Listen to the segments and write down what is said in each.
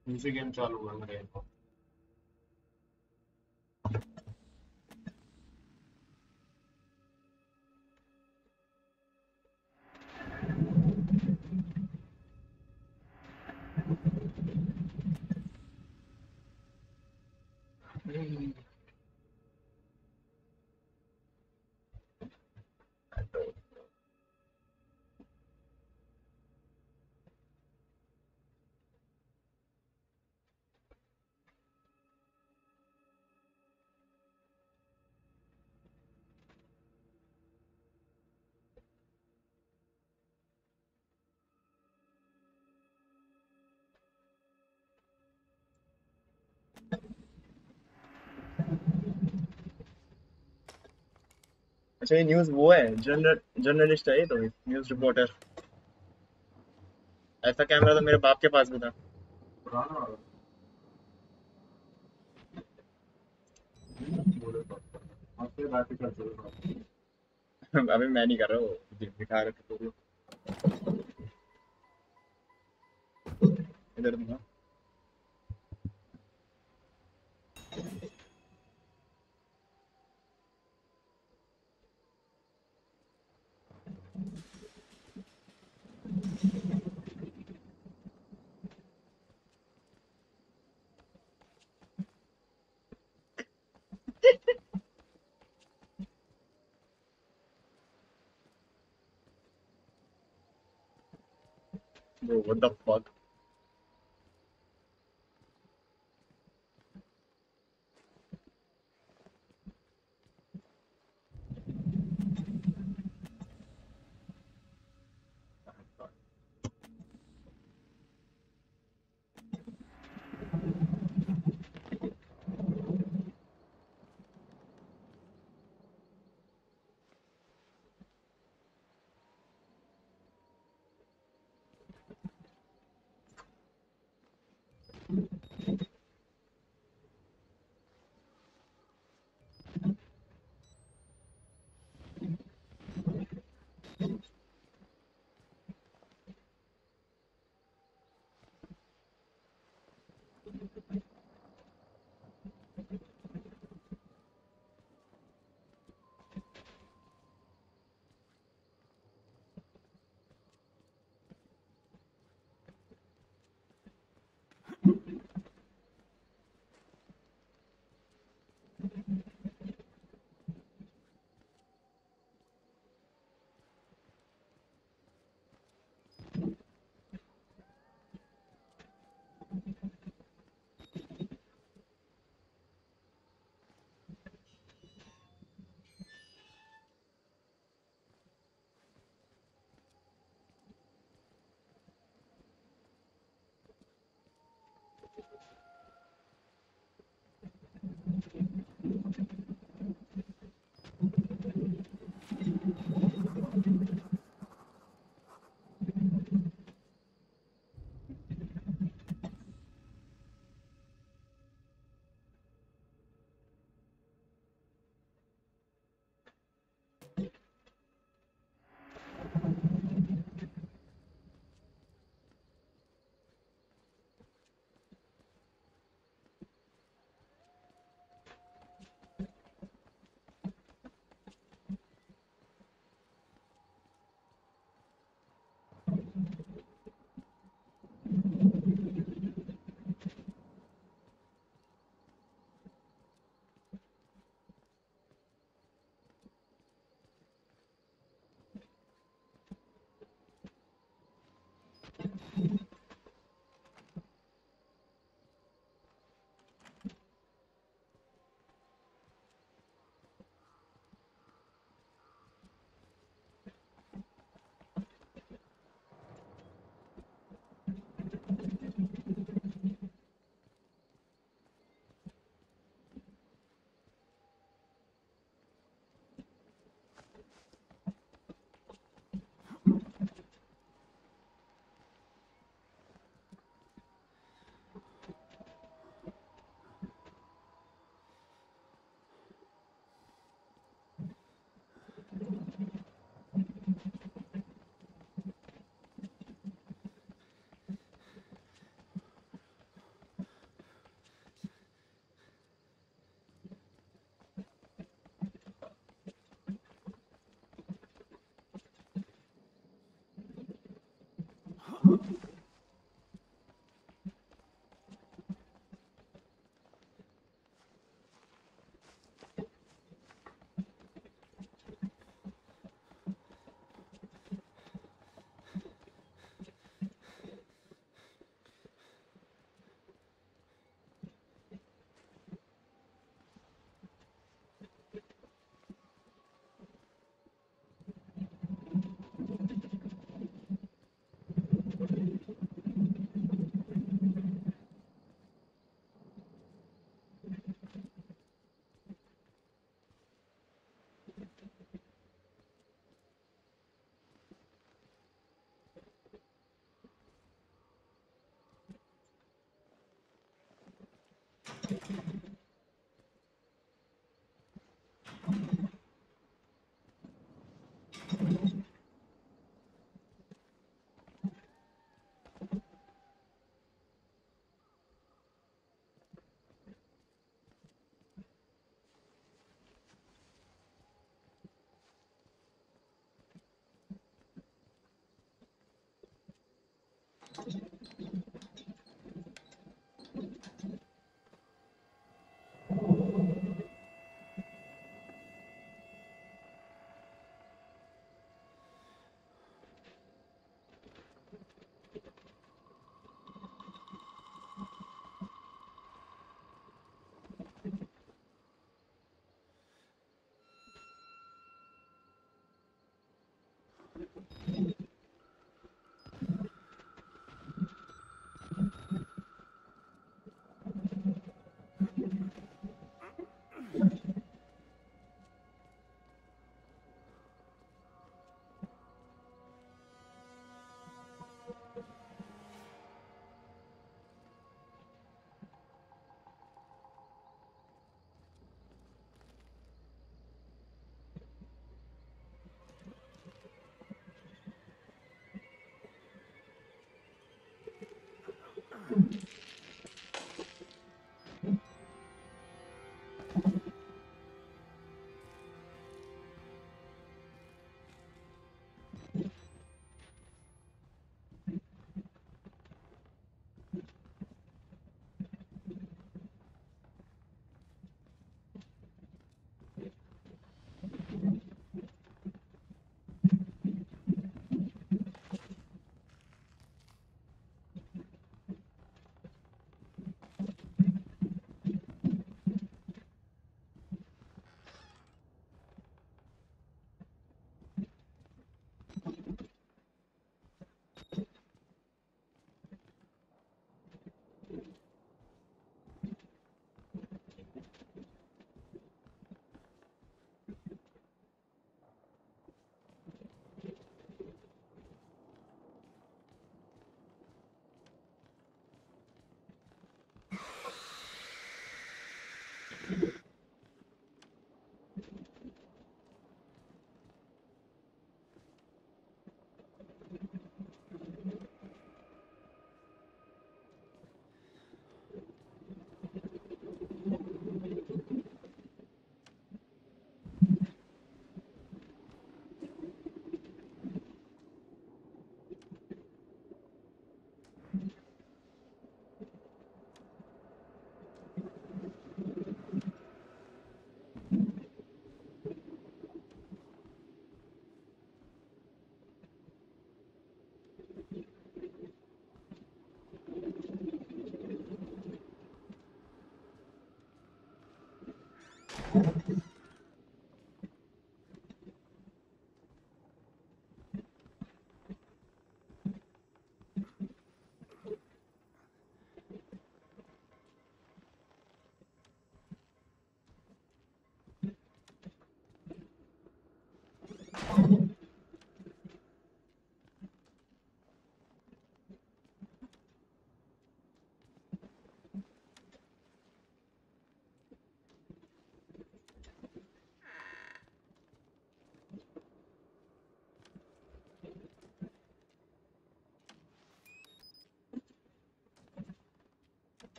दूसरी गेम चालू है मेरे को। अच्छा ये न्यूज़ वो है, जर्नलिस्ट है ये तो, न्यूज़ रिपोर्टर। ऐसा कैमरा तो मेरे बाप के पास भी था। पुराना वाला। बोले तो आपसे बात ही करते हुए। अभी मैं नहीं कर रहा, वो दिखा रहे थे तो। इधर देखो। वो what the fuck.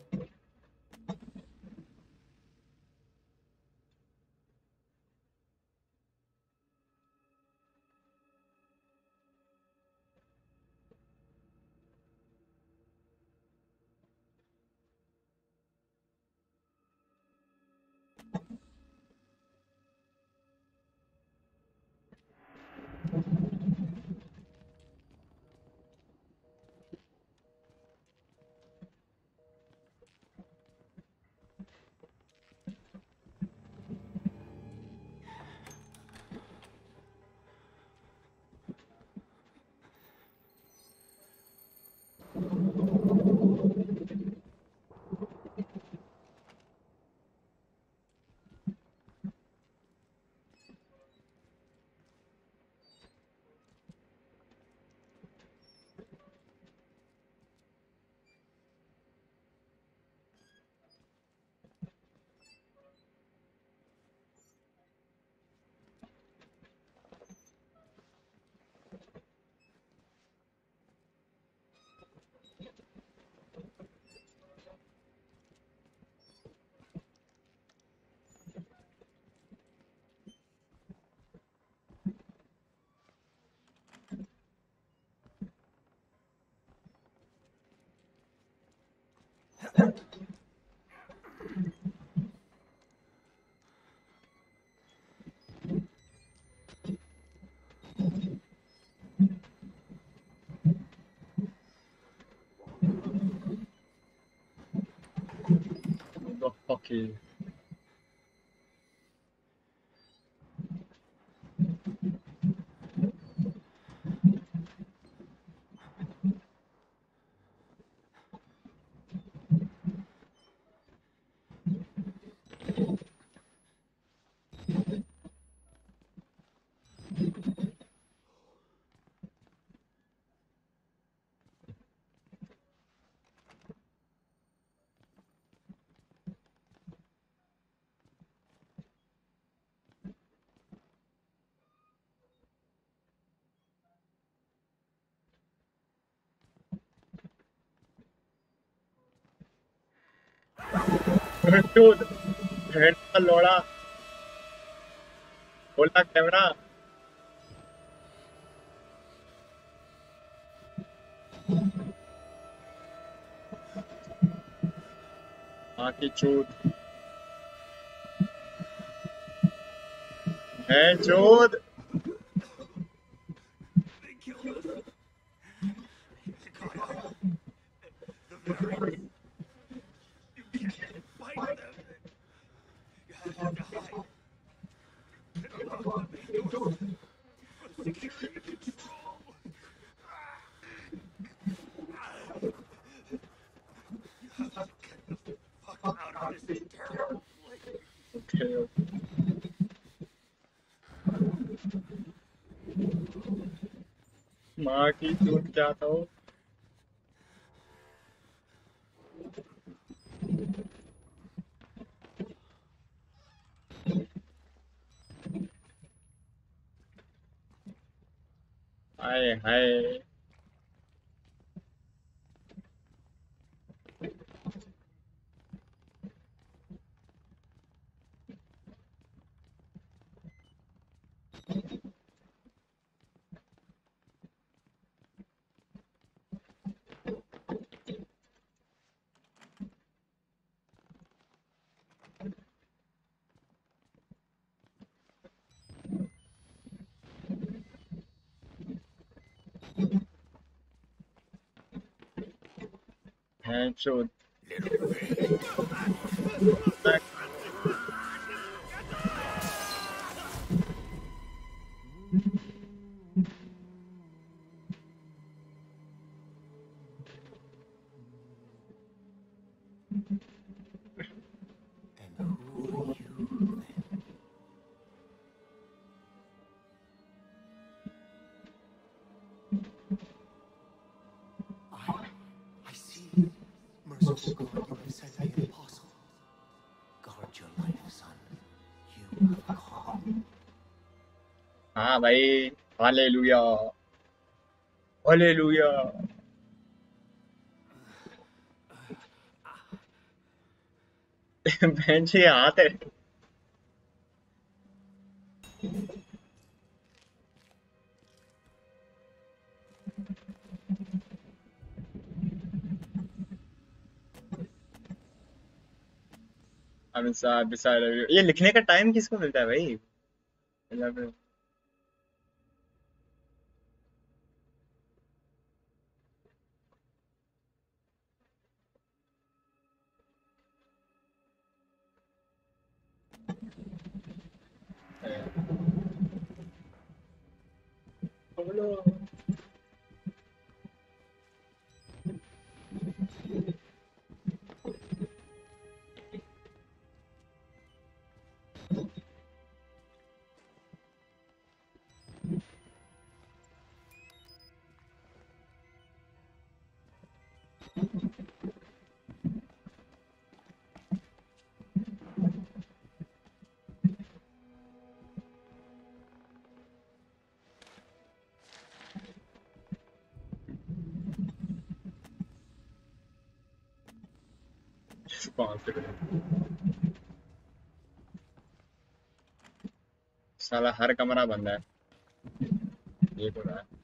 The fuck is... Dude, head का लोड़ा, खोला कैमरा। हाँ की चूत है चूत। They killed us. You got off. The very. You can't fight them. You have to hide. Get along the main doors. For security control. You have to get the fuck out of this terrible place. Okay. माँ की चूत क्या था वो? हाय हाय। है चूत। And who are you then? I see. Merciful God, you have sent me an apostle. Guard your life, son. You have come. हाँ भाई, hallelujah, hallelujah. Bench ये हाथ है। अमित साहब beside ये लिखने का टाइम किसको मिलता है भाई? मतलब साला हर कमरा बंद है। ये तो रहा है।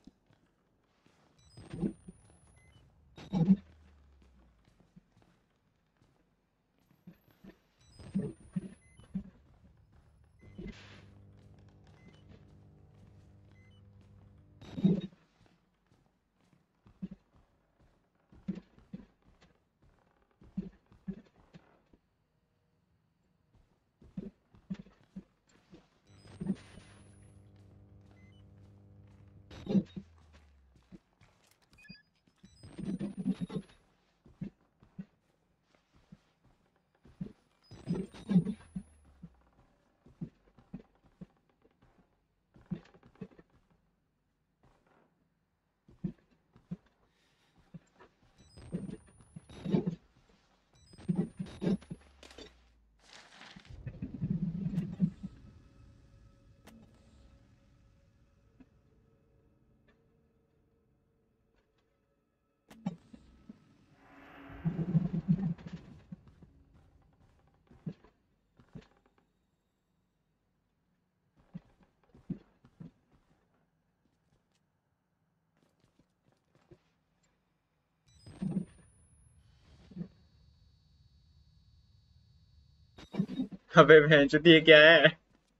अबे भैंस ये क्या है?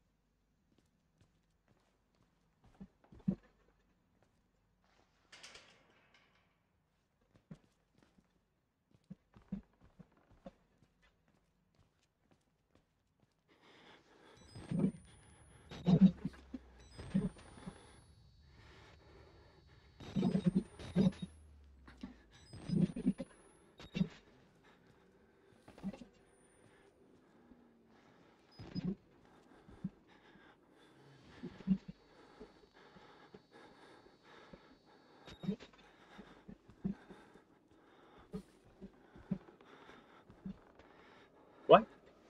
What?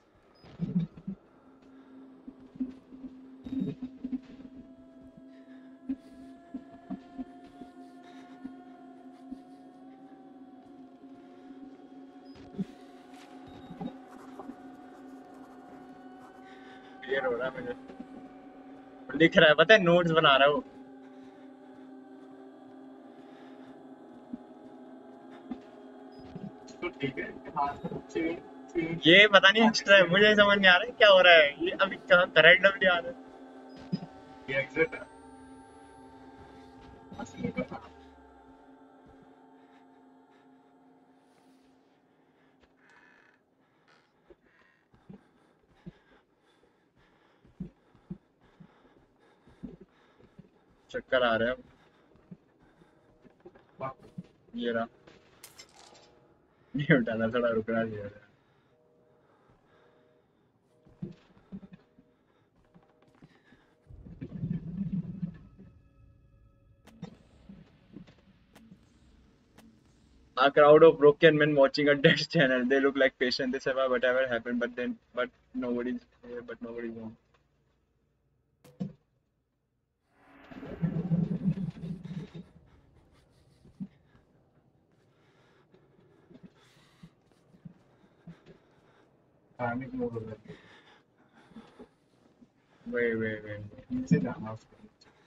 क्लियर हो रहा है मुझे। लिख रहा है, पता है, नोट्स बना रहा हूँ। तो ठीक है, हाथ चेन चेन ये पता नहीं एक्स्ट्रा है, मुझे समझ नहीं आ रहा है क्या हो रहा है। ये अभी कहाँ करंट डब्ल्यू आ रहा है? ये एग्जिट है। असली का था। चक्कर आ रहे हैं। ये रहा। नहीं उठाना, थोड़ा रुकना चाहिए। A crowd of broken men watching a dead channel. They look like patients. They survive whatever happened, but nobody's here, but nobody's home. Panic mode हो जाती है। वे नीचे जाना उसको।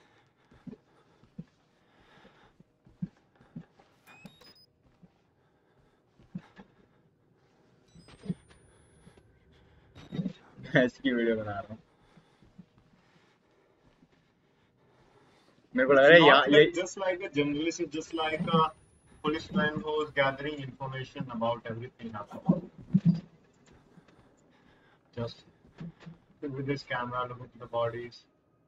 मैं इसकी वीडियो बना रहा हूँ। मेरे को लग It's रहा है not यहाँ ये like just like a journalist, it's just like a policeman who's gathering information about everything happening. Just with his camera looking at the bodies.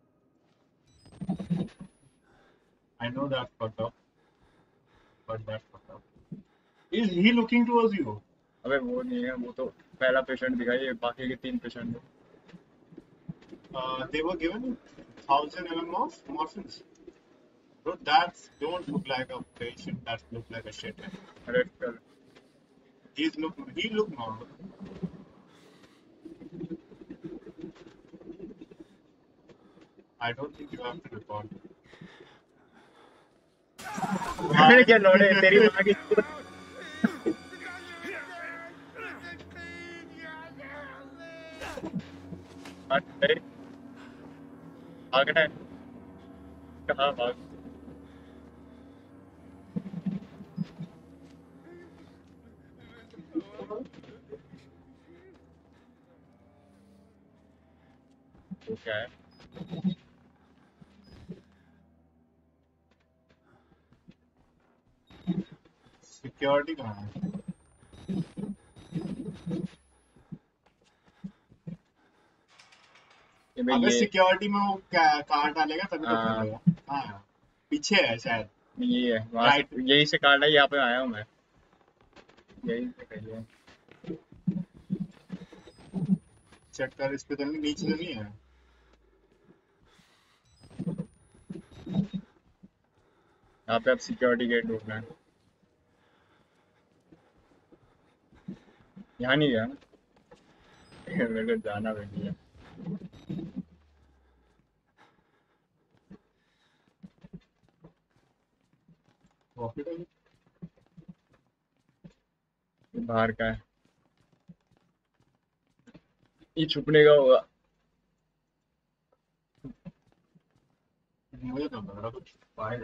I know that's fucked up, but that's fucked up. Is he looking towards you? अबे वो नहीं है, वो तो पहला patient दिखाई, ये बाकी के 3 पेशेंट हैं। They were given 1000 mm of morphines. Bro, that don't look like a patient. That look like a shit. Raid कर He look normal. I don't think you have to report. मैंने क्या लौड़े तेरी माँ की अरे भागना है, कहाँ भाग? वो क्या है? Security कहाँ है? ये भाई अबे ये सिक्योरिटी में वो कार्ड डालेगा तभी तो हाँ खोलेगा। हाँ, पीछे है शायद। ये है वहाँ राइट। से, यही से काटा, यहाँ पे आया हूँ मैं, यही से कही है। चेक कर, इस पे तो नहीं, नीचे तो नहीं है। यहाँ पे अब सिक्योरिटी गेट ढूंढना है। यहाँ नहीं गया ना मेरे को जाना भी नहीं है। Walkie-talkie? ये बाहर का है, ये छुपने का होगा। मुझे तो लग रहा कुछ बाहर।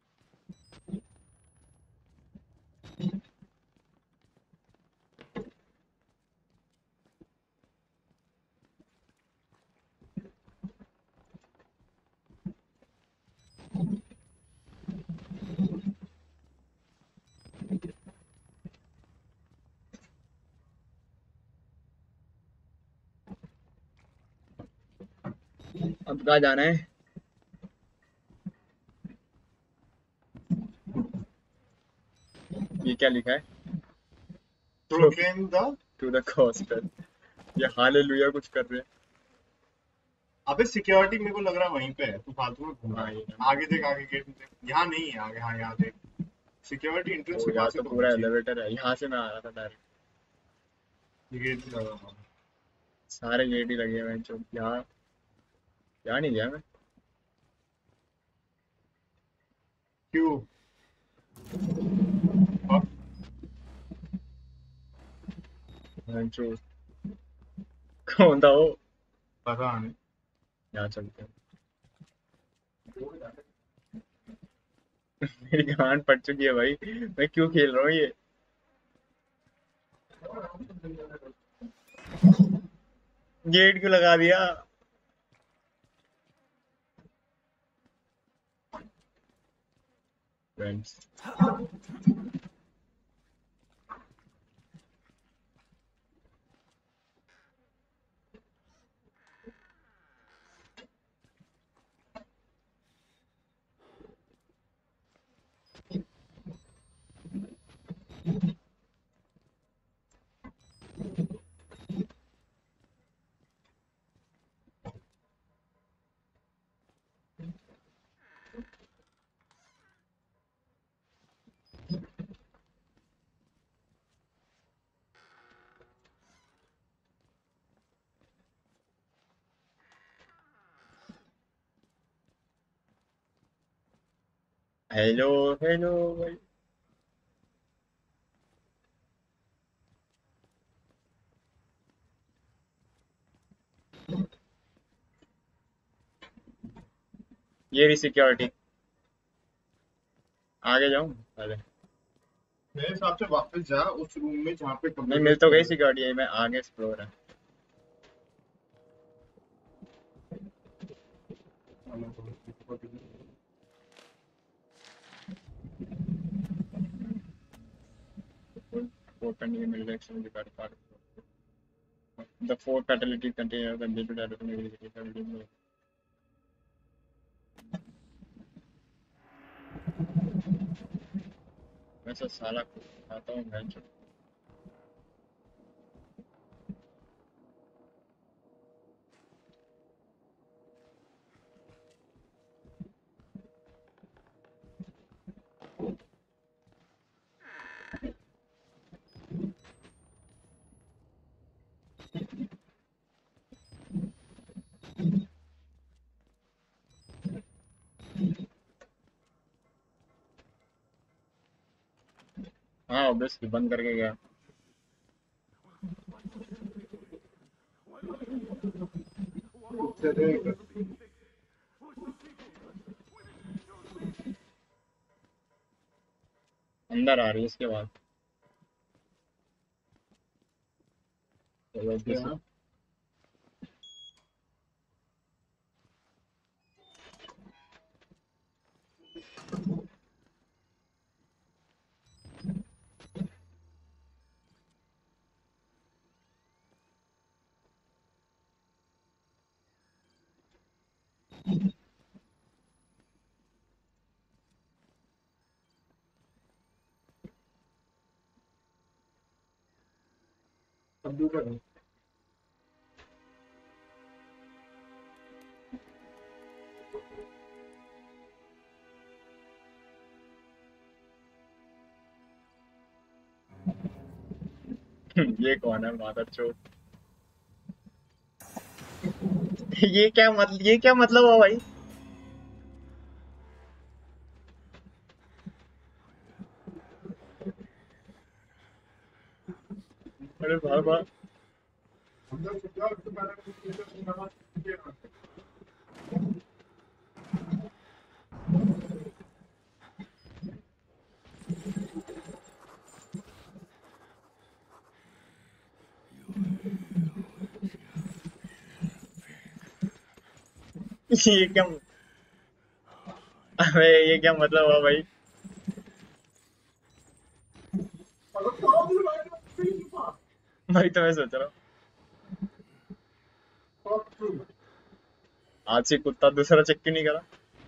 अब कहाँ जाना है? ये क्या लिखा है? Proclaim the। To the gospel. ये हालेलुया कुछ कर रहे हैं। अबे सिक्योरिटी मेरे को लग रहा है वहीं पे है, तू फालतू में घूम रहा हाँ है। ये आगे देख, आगे गेट देख, यहाँ नहीं है आगे। हाँ, यहाँ देख, सिक्योरिटी एंट्रेंस तो के यहाँ पास ही तो तो पूरा होनी चाहिए। एलिवेटर है, यहाँ से मैं आ रहा था डायरेक्ट। ये गेट भी लगा हुआ है। सारे गेट ही लगे हुए हैं, जो यहाँ नहीं गया मैं। क्यों? और जो कौन था वो? पता नहीं। यहाँ चलते हैं। मेरी गांड पड़ चुकी है भाई, मैं क्यों खेल रहा हूँ ये? गेट क्यों लगा दिया? फ्रेंड्स हेलो हेलो भाई। ये रही सिक्योरिटी। आगे जाऊं पहले? मेरे हिसाब से वापस जा उस रूम में जहाँ पे नहीं मिल तो गई सिक्योरिटी, मैं आगे एक्सप्लोर है। Four pending elections regarding part of the four fatalities contained the due to development. मैं सब साला खाता हूँ मैं। हाँ ऑब्वियसली बंद करके गया। अंदर आ रही है इसके बाद। चलो कंप्यूटर ये कौन है मादर चोद? ये क्या मतलब हुआ भाई? अरे बाबा अंदर से क्या उसके बारे में कुछ ये क्या? अबे ये क्या मतलब हुआ भाई? भाई तो मैं सोच रहा हूँ आज से कुत्ता दूसरा चेक क्यों नहीं करा?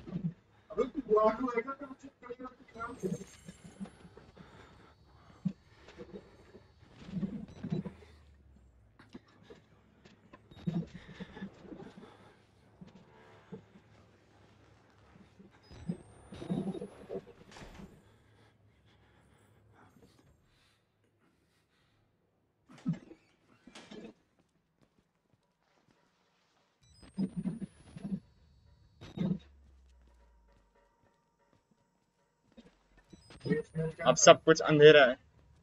अब सब कुछ अंधेरा है।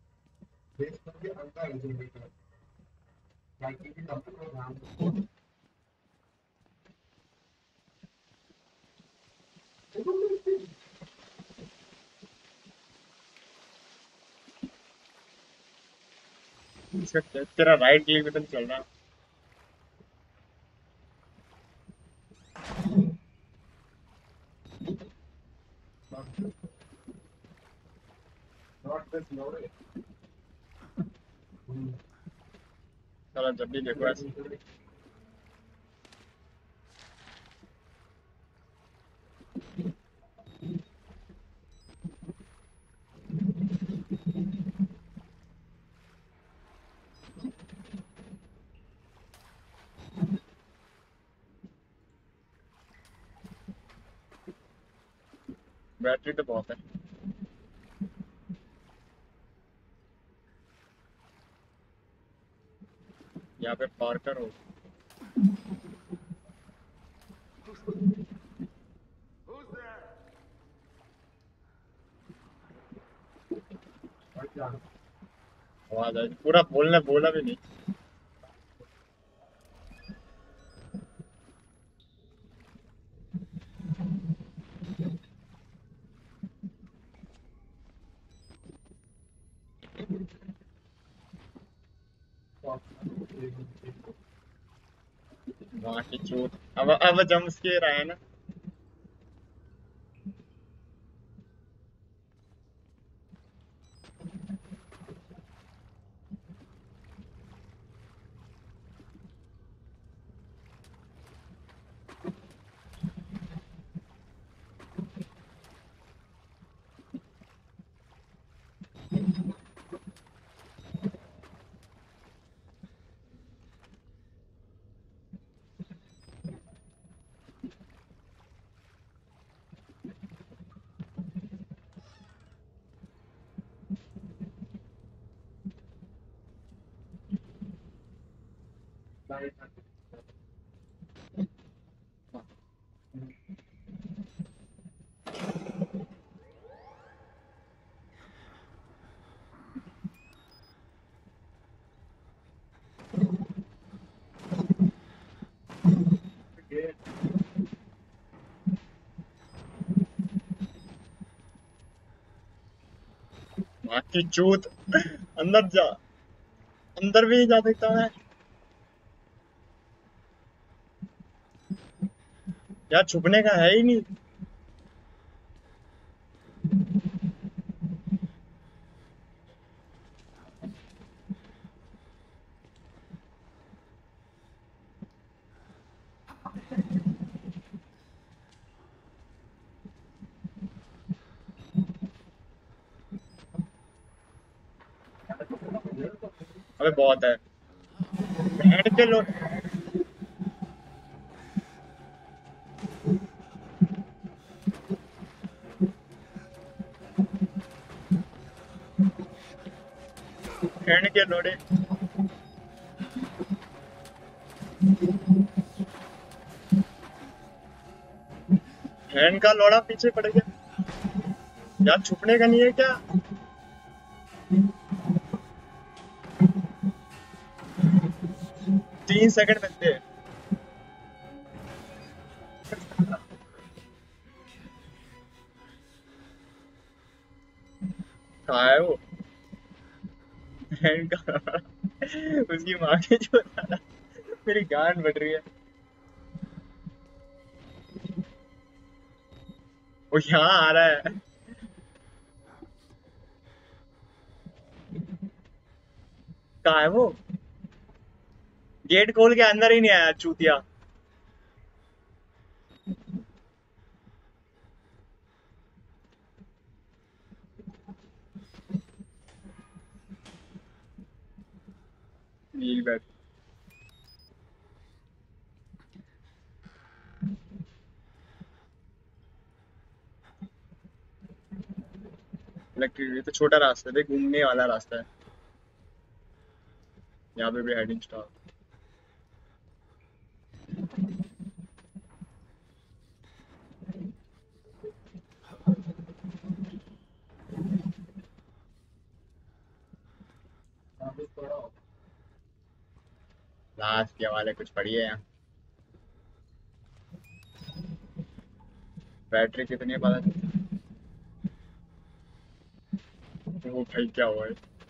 तेरा राइट क्लिक बटन चल रहा है। चलो जब भी देखो ऐसे बैटरी तो बहुत है। यहाँ पे पार्कर हो। Who's there? आवाज आई पूरा बोलना बोला भी नहीं। वहाँ की चूत। अब जम के रहा है ना। वहाँ की चूत। अंदर जा। अंदर भी नहीं जा सकता मैं। यार छुपने का है ही नहीं। अबे बहुत है। बैंड के लो। बैंड के लोड़े। बैंड का लोड़ा पीछे पड़ गया। यार छुपने का नहीं है क्या? 3 सेकंड मिलते हैं। कहाँ है वो? बैंड का लोड़ा। उसकी माँ के जो था। मेरी गांड बढ़ रही है। वो यहाँ आ रहा है। कहाँ है वो? गेट खोल के अंदर ही नहीं आया चूतिया। नील बैठ। इलेक्ट्रिक, ये तो छोटा रास्ता है, देख घूमने वाला रास्ता है। यहाँ पे भी हेडिंग स्टार। लास्ट के वाले कुछ पड़ी है यहाँ। बैटरी कितनी है पता नहीं। वो भाई क्या हुआ है?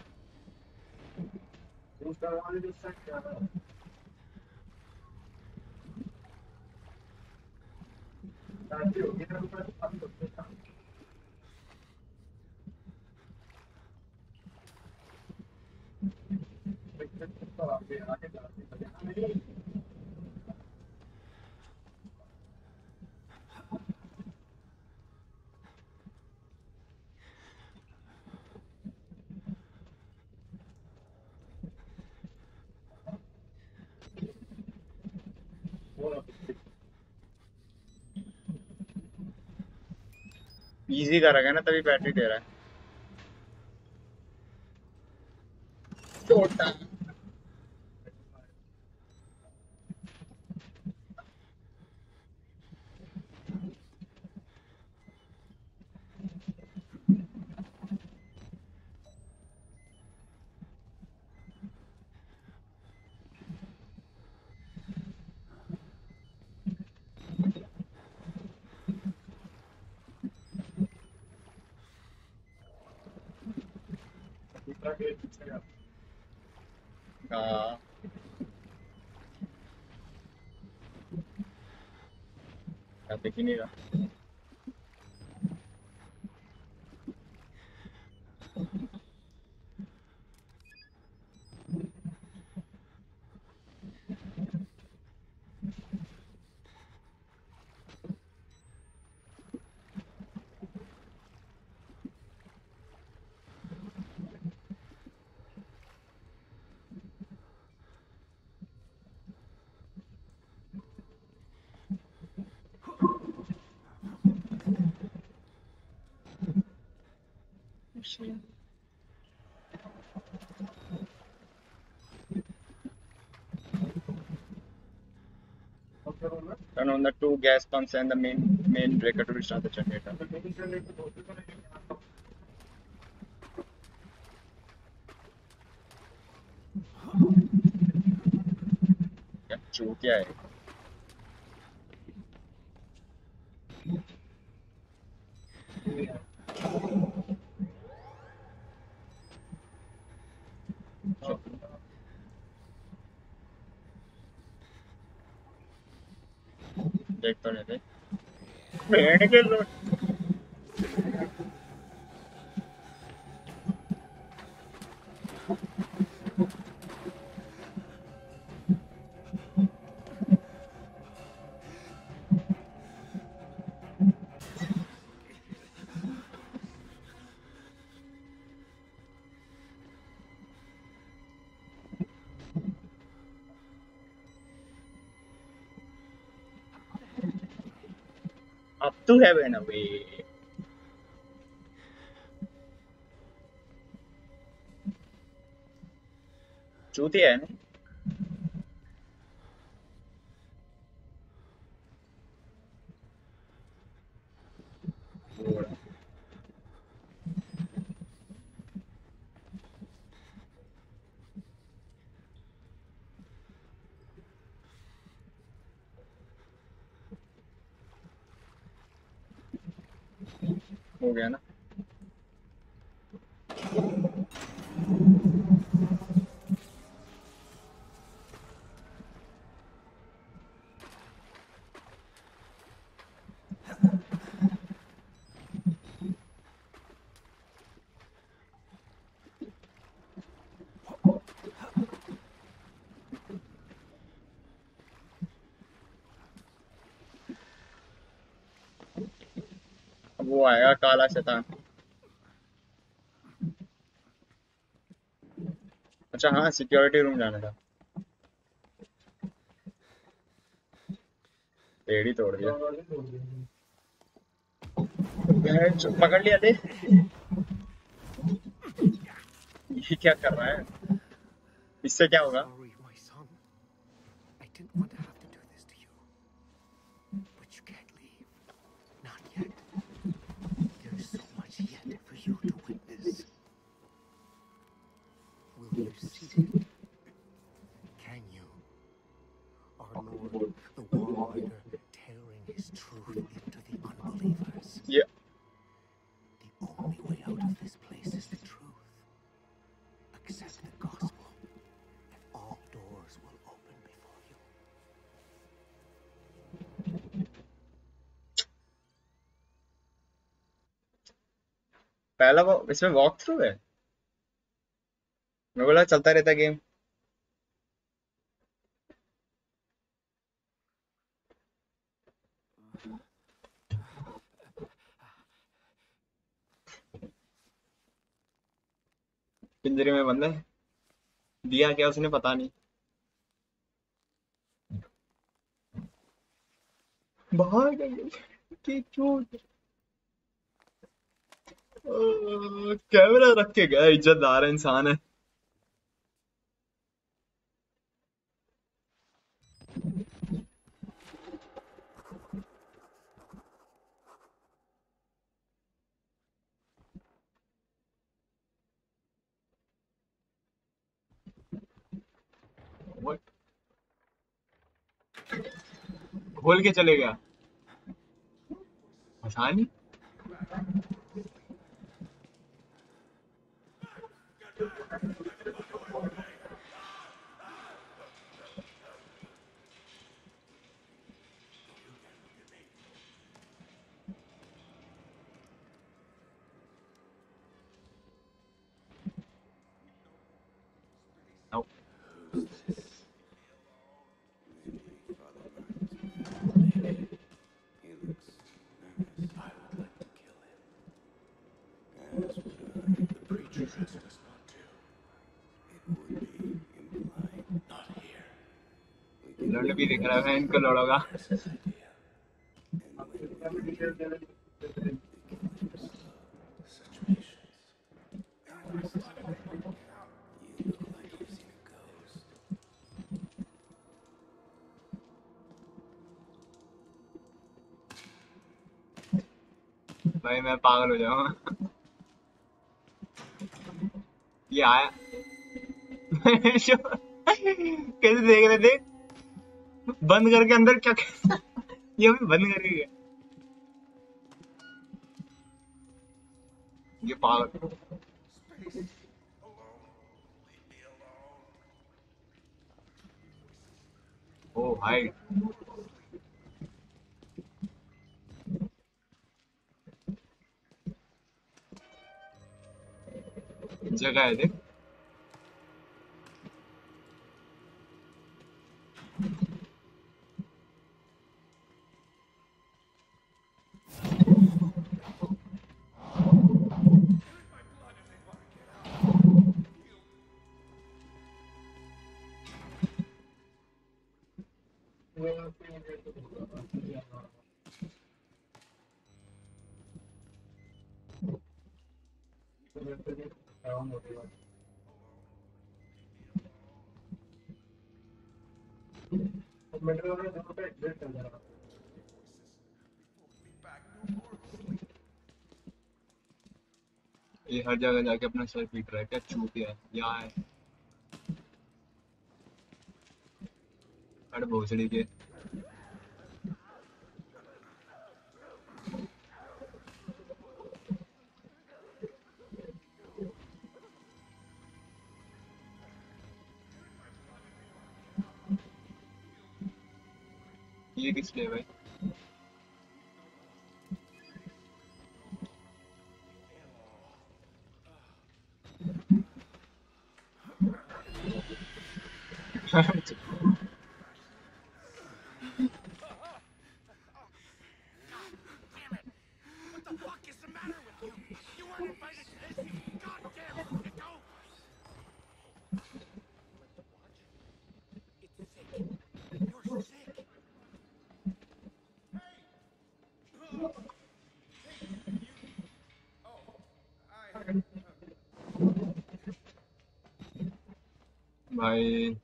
इजी कर रखा है ना, तभी बैटरी दे रहा है। छोटा। हाँ क्या दिख ही नहीं रहा। Turn on the two gas pumps and the main breaker to restart the generator. क्या चूतिया है। देख तो नहीं देख भेड़ के लो। Up to heaven away. चूतिया है ना। हो गया ना। अब वो आएगा काला शैतान। अच्छा हाँ सिक्योरिटी रूम जाना था। पेड़ ही तोड़ दिया। पकड़ लिया दे। ये क्या कर रहा है। इससे क्या होगा। Sorry, my son. I didn't want to have to do this to you. But you can't leave. Not yet. There's so much yet for you to witness. Will you see it? Can you? Our Lord, the War Rider, tearing his truth into the unbelievers. Yeah. The only way out of this place is the truth. Accept the gospel, and all doors will open before you. पहला वो इसमें walk through है। मैं बोला चलता रहता game. पिंजरे में बंद है। दिया क्या उसने पता नहीं। बाहर गई कि चूत। कैमरा रख के गया इज्जतदार इंसान है। What? खोल के चले गया। आसानी। Nope. Who's this? Maybe Father Martin's man. Maybe. He looks nervous. I would like to kill him. As would I. The preacher asked us not to. It would be impolite. Not here. We can लड़ भी दिख रहा है इनको लड़ोगा. There's an idea. And when we leave, we kill him slow. Such patience. And you look like you've seen a ghost. भाई मैं पागल हो जाऊंगा. ये आया. कैसे देख रहे थे? बंद करके अंदर क्या ये अभी बंद करके गया. ये पागल. Space. Alone. Leave me alone. ओ भाई. जगह है देख. ये हर जगह जाके अपना सर पीट रहा है. क्या चूतिया है. यहाँ है. अरे भोसड़ी के. ये किस लिए भाई? What the fuck is the matter with you? You weren't invited to this, you goddamn sicko! It's sick. You're sick. भाई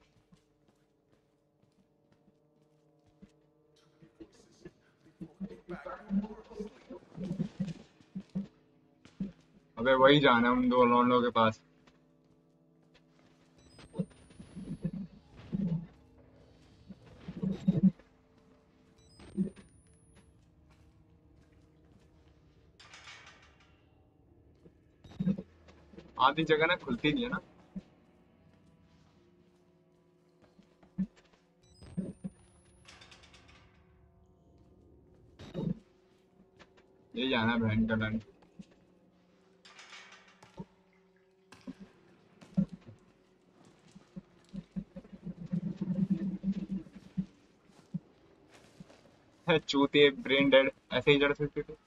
अबे वही जाना है उन दो लौंडों के पास. आधी जगह ना खुलती नहीं है ना. ये जाना है बहन का लंड. चूते ब्रेन डेड ऐसे ही जड़ सकते थे.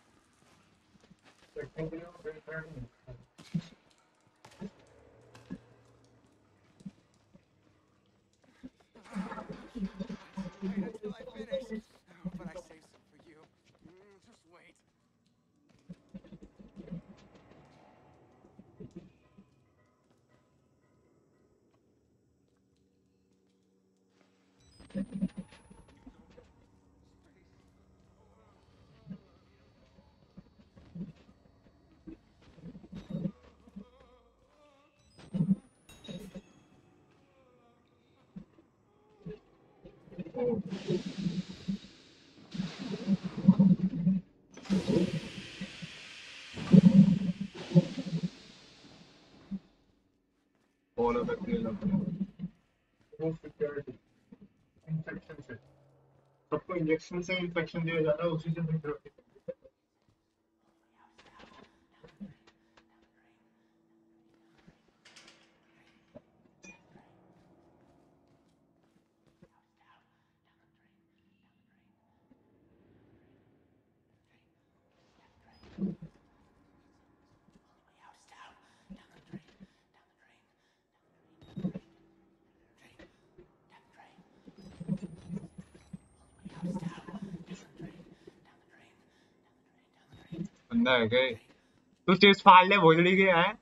Wait until I finish. But I saved some for you. Just wait. Follow करते हैं इन्फेक्शन से सबको इंजेक्शन से इन्फेक्शन दिया जा रहा है उसी से फिर अंधा है क्या? तू चिप्स फाड़ ले भोजड़ी के है।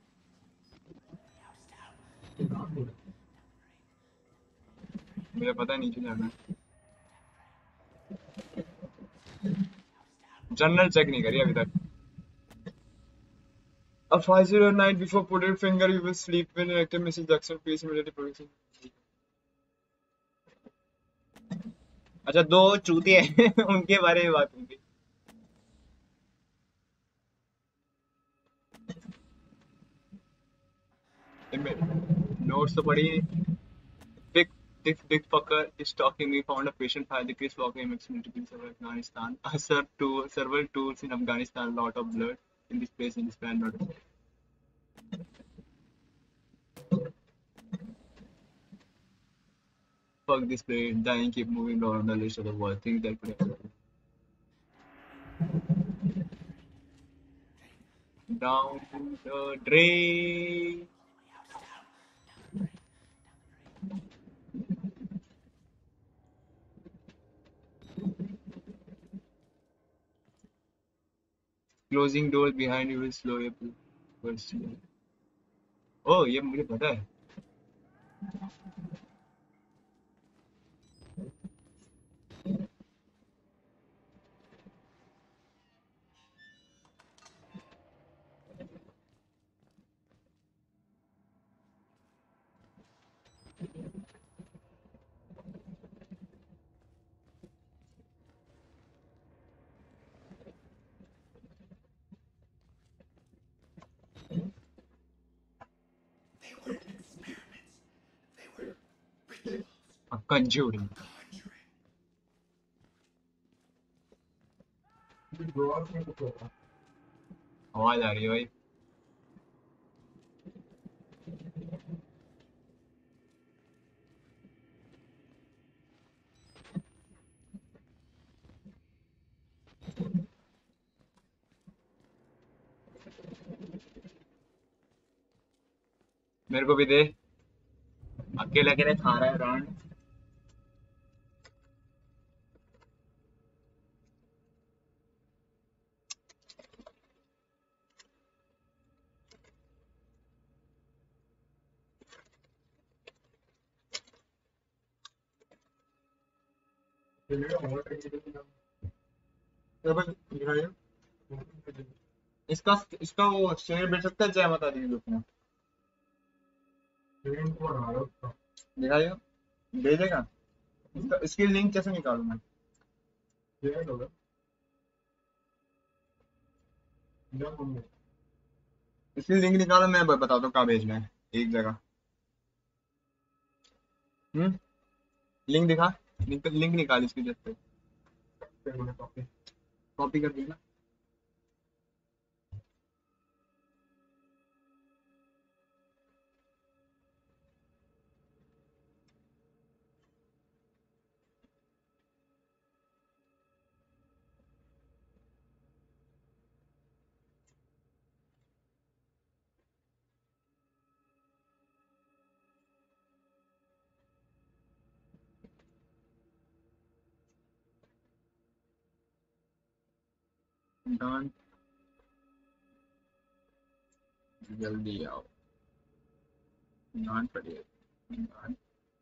मुझे पता है नीचे जाना है। जनरल चेक नहीं करी अभी तक। A 5-0 night before putting finger, you will sleep when your active Mrs. Jackson please immediately production. अच्छा दो चूतिए हैं उनके बारे में बात होगी। नोट्स तो पढ़ी। Big big fucker is stalking me. Found a patient file. The case walking maximum to serve Afghanistan. Several tours in Afghanistan. Lot of blood in this place in this plan. Not fuck this place. Dying. Keep moving down the list of the worst things that could happen. Down the drain. Closing doors behind you will slow your first. Oh ये मुझे पता है। They weren't experiments. They were rituals. Conjuring. Conjuring. आवाज आ रही है भाई। मेरे को भी दे। अकेले अकेले खा रहा है रान। इसका इसका वो शेयर बेच सकता है। जय माता दी ग्रुप में दिखाइए भेजेगा। इसकी लिंक कैसे निकालूं मैं? इसकी लिंक निकालो मैं बता दो कहाँ भेजना है। एक जगह लिंक दिखा। लिंक निकाल इसकी जस्ट कॉपी कर देना। डन जल्दी आओ। Done पड़िए done.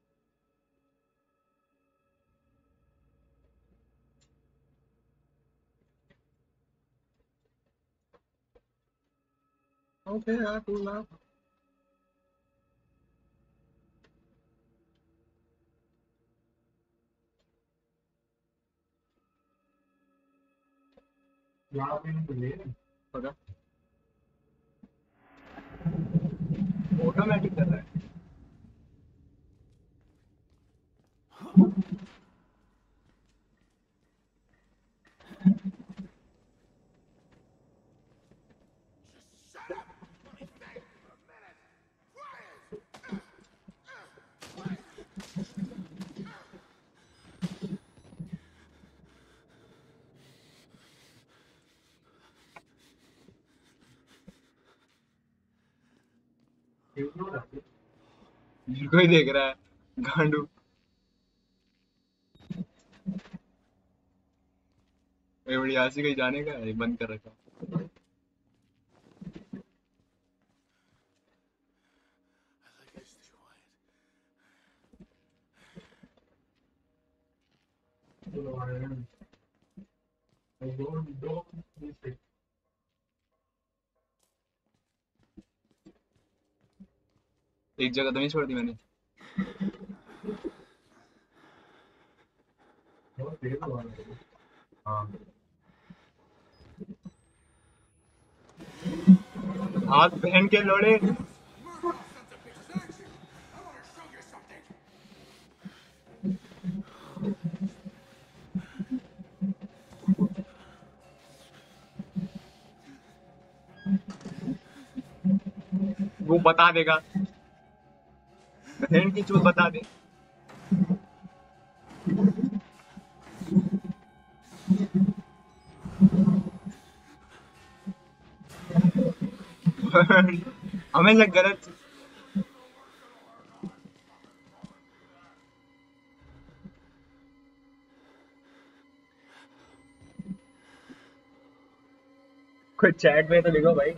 ओके यार तू ला। पता ऑटोमेटिक कर रहा है। Shut up! Let me think for a minute. Quiet! मेरे को ही देख रहा है गांडू। ये बड़ी आसी कहीं जाने का है बंद कर रखा। एक जगह तो नहीं छोड़ दी मैंने। हाँ हाथ बहन के लोड़े। वो बता देगा, बहन की चूत बता दे। हमें लग गलत। कोई चैट में तो लिखो भाई।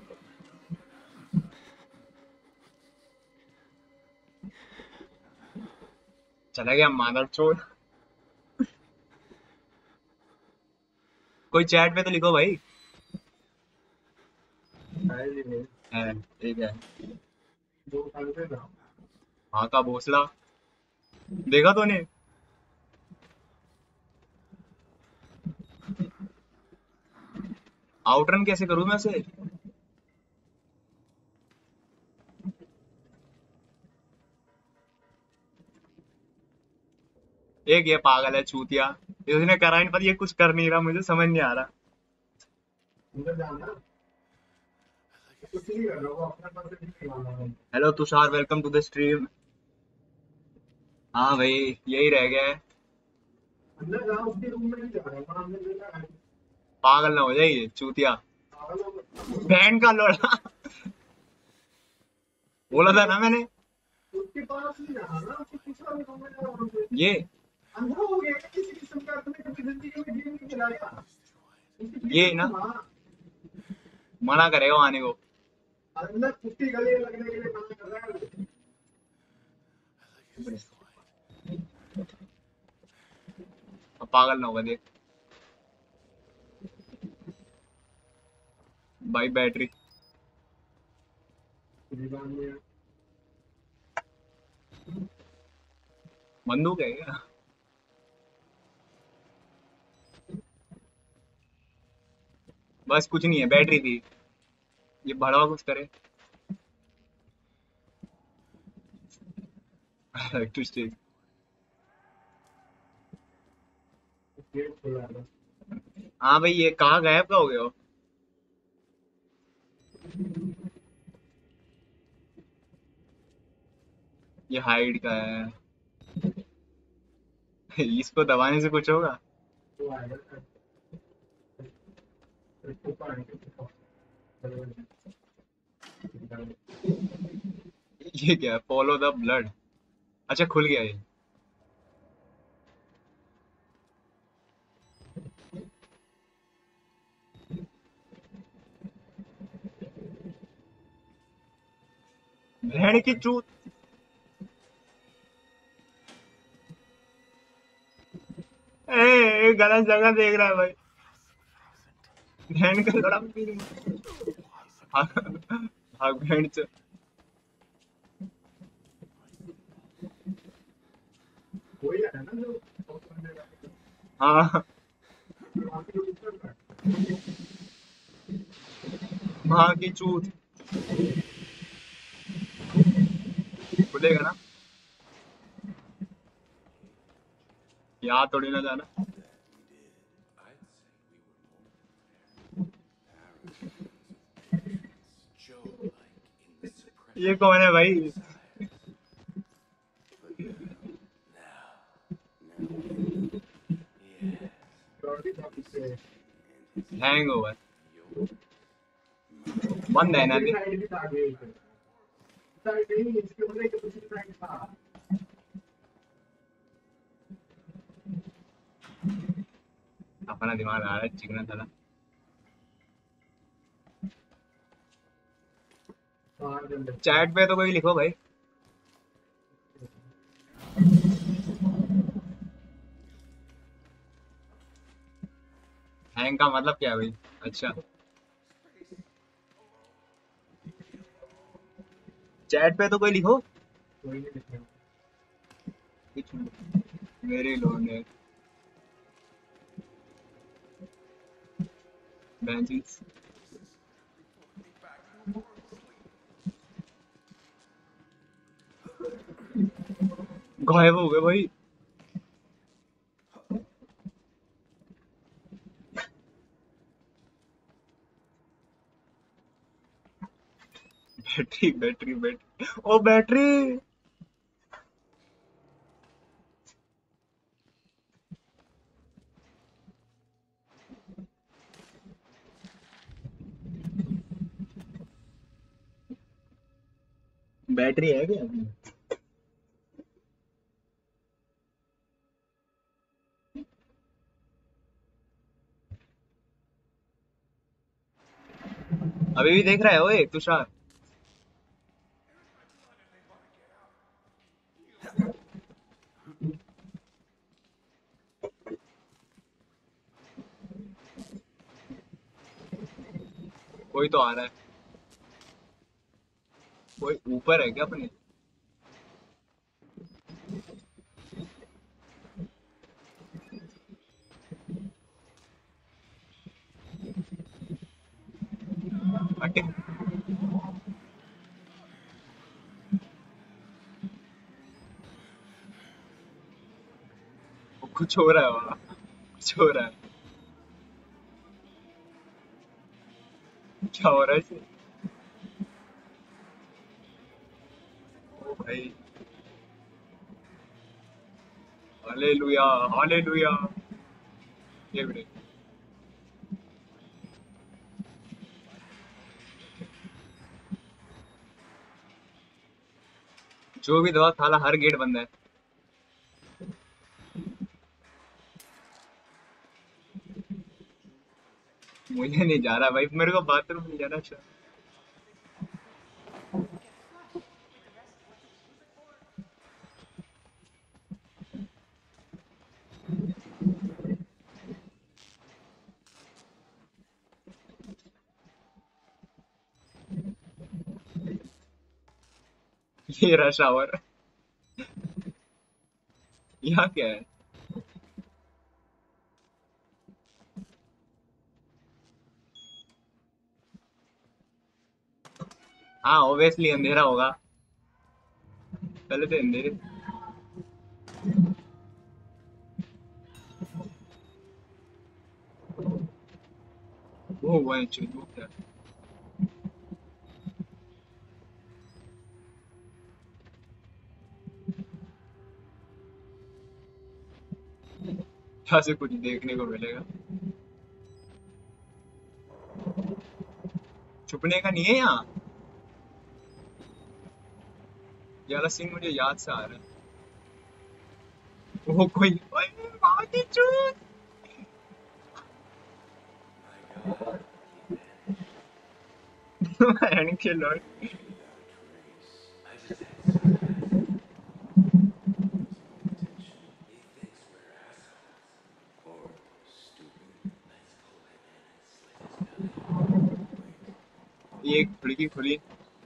चला गया मादर चोद। कोई चैट में तो लिखो भाई। है ठीक है। हाँ का भोसला देखा तूने? आउटरन कैसे करूं मैं उसे? एक ये पागल है चूतिया, इसने करा नहीं, पर ये कुछ कर नहीं रहा, मुझे समझ नहीं आ रहा। Hello Tushar, welcome to the stream. हाँ भाई यही रह गया है। पागल ना हो जाए ये चूतिया, बहन का लोड़ा। बोला था ना मैंने। ये ये ना मना करेगा आने को। अब पागल ना होगा देख भाई। बैटरी बंदूक है क्या? बस कुछ नहीं है, बैटरी थी। ये भड़वा कुछ करे। इलेक्ट्रिसिटी। हाँ भाई ये कहाँ गायब का हो गया हो? ये हाइड का है। इसको दबाने से कुछ होगा? ये क्या, फॉलो द ब्लड? अच्छा खुल गया ये। भेड़ की चूत। गलत जगह देख रहा है भाई। भेड़ का लड़ा भाग भेड़ से। हाँ माँ की चूत। खुलेगा ना? यहाँ थोड़ी ना जाना। ये कौन है भाई? हैंग ओवर बंद है ना अभी? अपना दिमाग आ रहा है चिकना साला। चैट पे तो कोई लिखो भाई। रैंक का मतलब क्या है भाई? अच्छा, चैट पे तो कोई लिखो। कोई नहीं लिखेगा। कुछ मेरे लोग ने बेंचिस गायब हो गए भाई। Battery battery battery, oh battery. Battery है क्या? अभी भी देख रहा है ओए तुषार? कोई तो आ रहा है। कोई ऊपर है क्या अपने? हटे। कुछ हो रहा है वहाँ, कुछ हो रहा है। क्या हो रहा है इसे? ओ भाई, हालेलुया हालेलुया। ये ब्रेक। जो भी दवा थाला, हर गेट बंद है। मुझे नहीं जा रहा भाई, मेरे को बाथरूम नहीं जाना चाहिए। ये रहा शावर। यहाँ क्या है? हाँ ऑब्वियसली अंधेरा होगा। पहले तो अंधेरे। वो हुआ है चुप क्या? यहाँ से कुछ देखने को मिलेगा? छुपने का नहीं है यहाँ। ये वाला सीन मुझे याद से आ रहा है। वो कोई ओए, बहुत ही चूत। बहन के लॉर्ड। ये एक खिड़की खुली।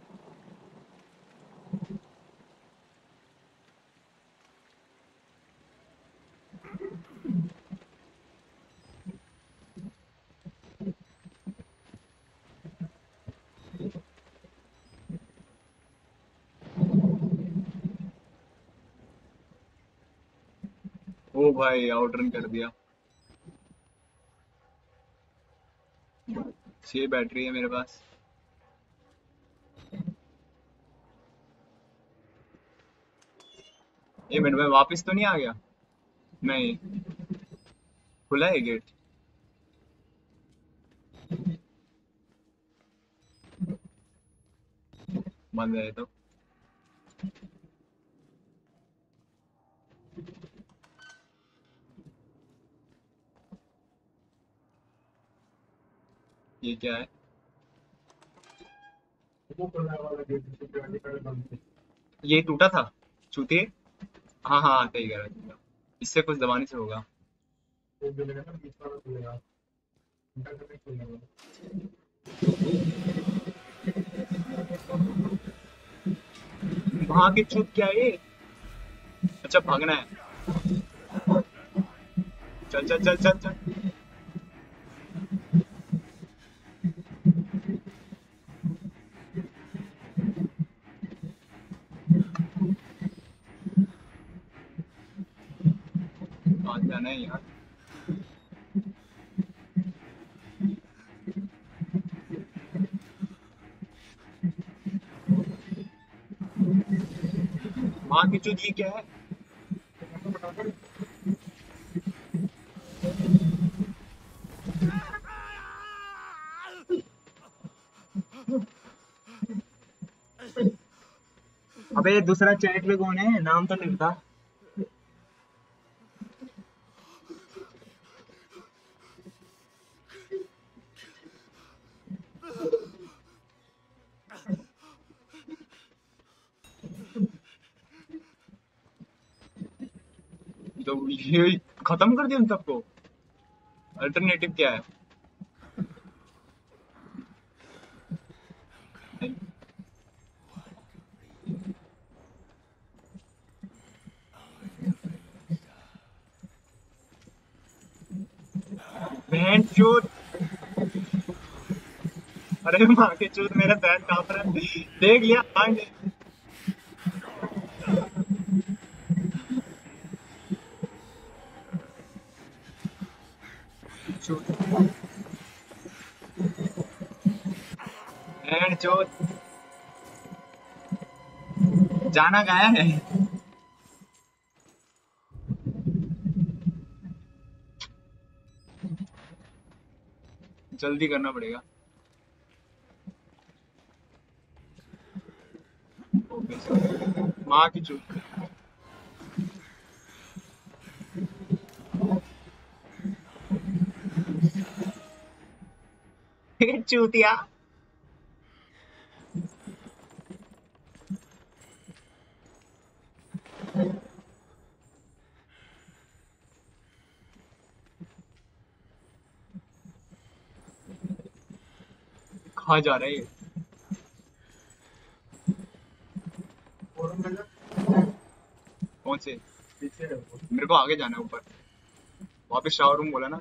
ओ भाई आउटरन कर दिया। 6 बैटरी है मेरे पास। ये मिनट में वापस तो नहीं आ गया? नहीं, खुला है गेट। बंद है ये तो। ये क्या है? वो खुला वाला गेट सिक्योरिटी गार्ड बंद थी। ये टूटा था चूतिए। हाँ हाँ सही कह रहा है। इससे कुछ दबाने से होगा। वो मिलेगा ना बीच वाला खुलेगा। इंटरनेट खुला हुआ वहां की चूत क्या है ये? अच्छा भागना है। चल चल चल चल चल। कहाँ जाना है यार? वहां की चूत ये क्या है? अबे दूसरा चैट पे कौन है? नाम तो लिखता। तो ये खत्म कर दिया उन सबको। अल्टरनेटिव क्या है? बहन चूत। अरे माँ की चूत, मेरा पैर कांप रहा है। देख लिया आगे। चूत बहन चूत। जाना कहाँ है? जल्दी करना पड़ेगा। माँ की चूत। चूतिया। कहाँ जा रहा है ये? फोरम में कौन से? पीछे है वो। मेरे को आगे जाना है ऊपर। वापस शावर रूम बोला ना।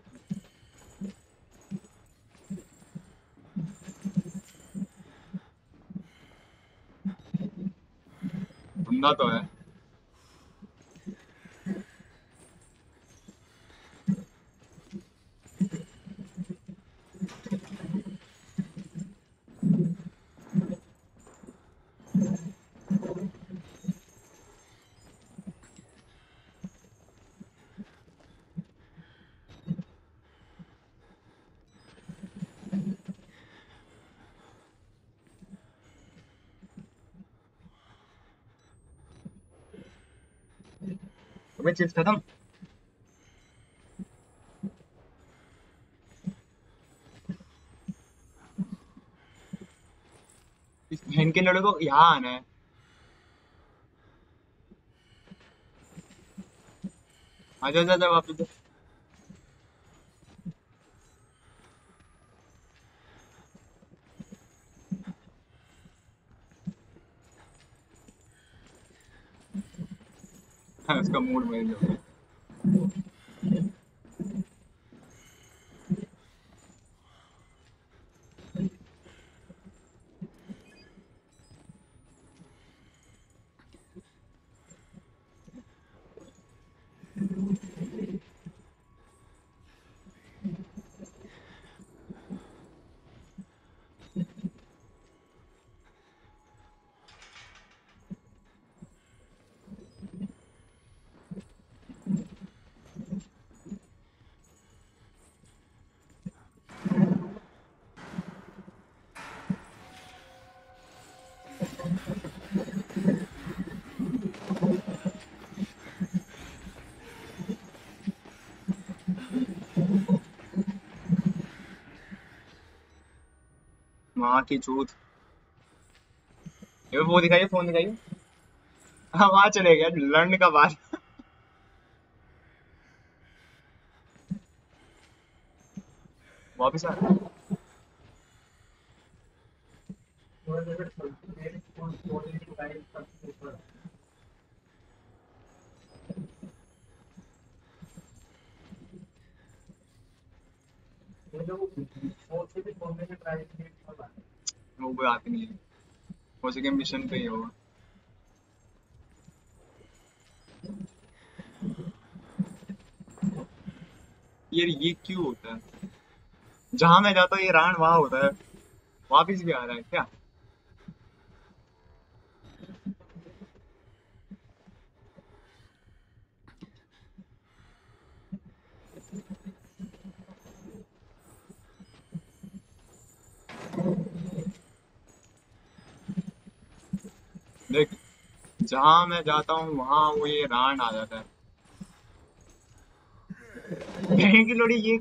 बंदा तो है। अबे चिप्स खत्म। इस बहन के लड़के को यहाँ आना है। आजा जा जा वापस जा। हाँ, उसका मूड बदल जाता है। माँ की चूत। ये वो दिखाइए, फोन दिखाइए। हाँ वहां चले गया लड़ने का बात। वापिस आ रहा है। थोड़ा देर चलते हैं और थोड़ी सी लाइट करते हैं। ये लोग फोन से भी फोन में ट्राई किए थोड़ा। वो बात नहीं है, हो सके मिशन पे ही होगा। ये क्यों होता है? जहां मैं जाता हूँ ये रावण वहां होता है, वापिस भी आ रहा है क्या? देख, जहां मैं जाता हूँ वहां वो ये रावण आ जाता है। बहन की लोड़ी ये।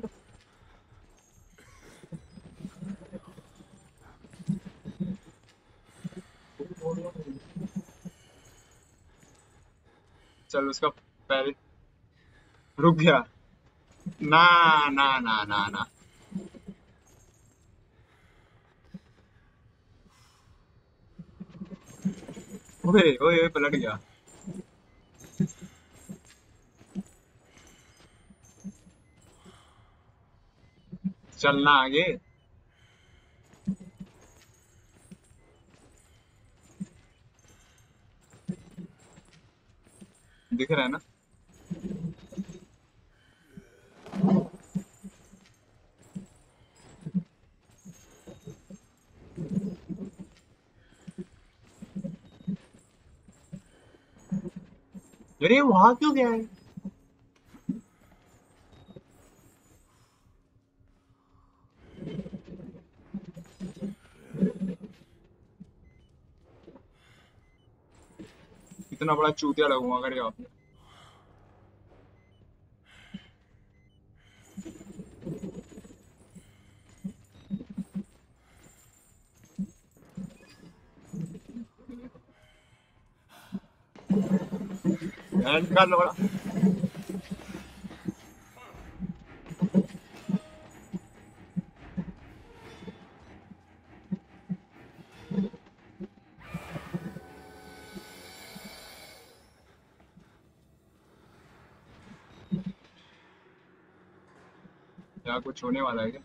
चल उसका पहले रुक गया। ना ना ना ना ना। ओए ओए ओए, पलट गया। चलना आगे। दिख रहा है ना? अरे वहां क्यों गया है? इतना बड़ा चूतिया लगूंगा अगर यहाँ पे। बहन का लोड़ा। यहाँ कुछ होने वाला है क्या?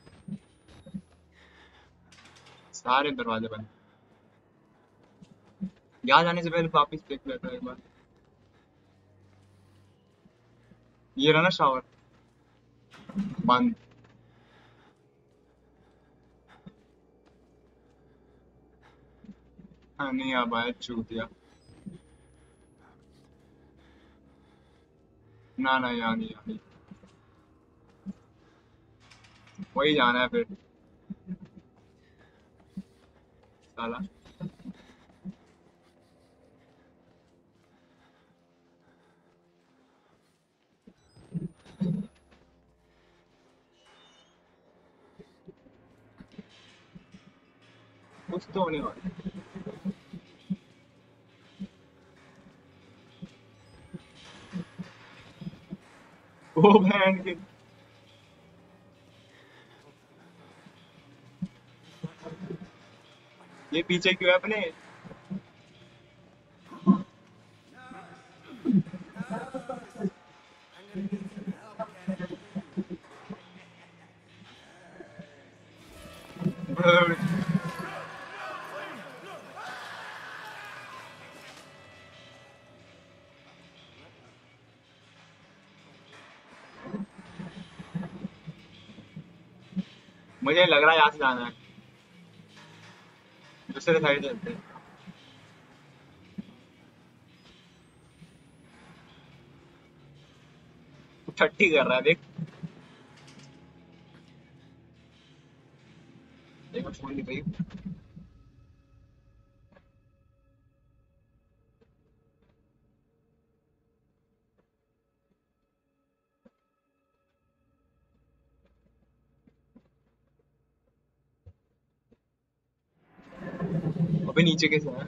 सारे दरवाजे बंद। यहाँ जाने से पहले वापिस देख लेता है एक बार। ये रहा ना शावर, बंद। हाँ नहीं आ पाया चूतिया। ना ना यहाँ नहीं, यहाँ नहीं। वही जाना है फिर साला। कुछ तो होने वाला है। ओ बहन के। ये पीछे क्यों है अपने? I'm gonna need some help getting food. मुझे लग रहा है यहाँ से जाना है, दूसरे साइड चलते हैं। छट्टी कर रहा है देख। देखो छोड़ दी भाई। अबे नीचे कैसे है?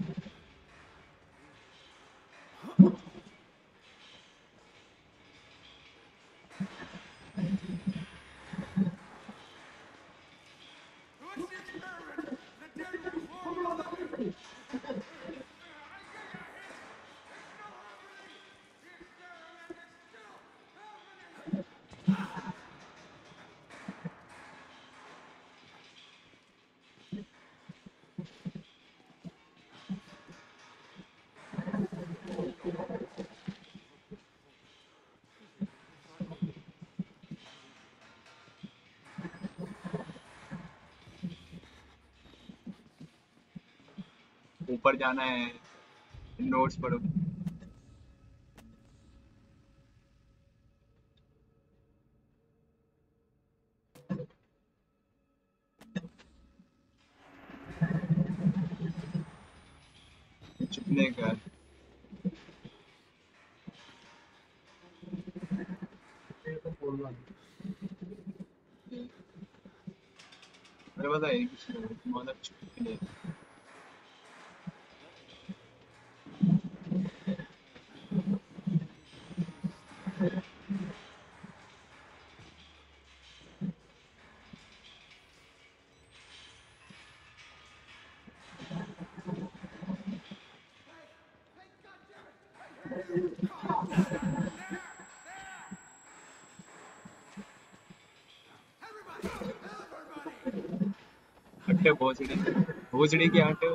ऊपर जाना है, नोट्स पढ़ो। चुपने का। मेरे को बोलना मेरे पास है कुछ नहीं, मतलब चुपने। हटे भोसड़ी, भोसड़ी की हट।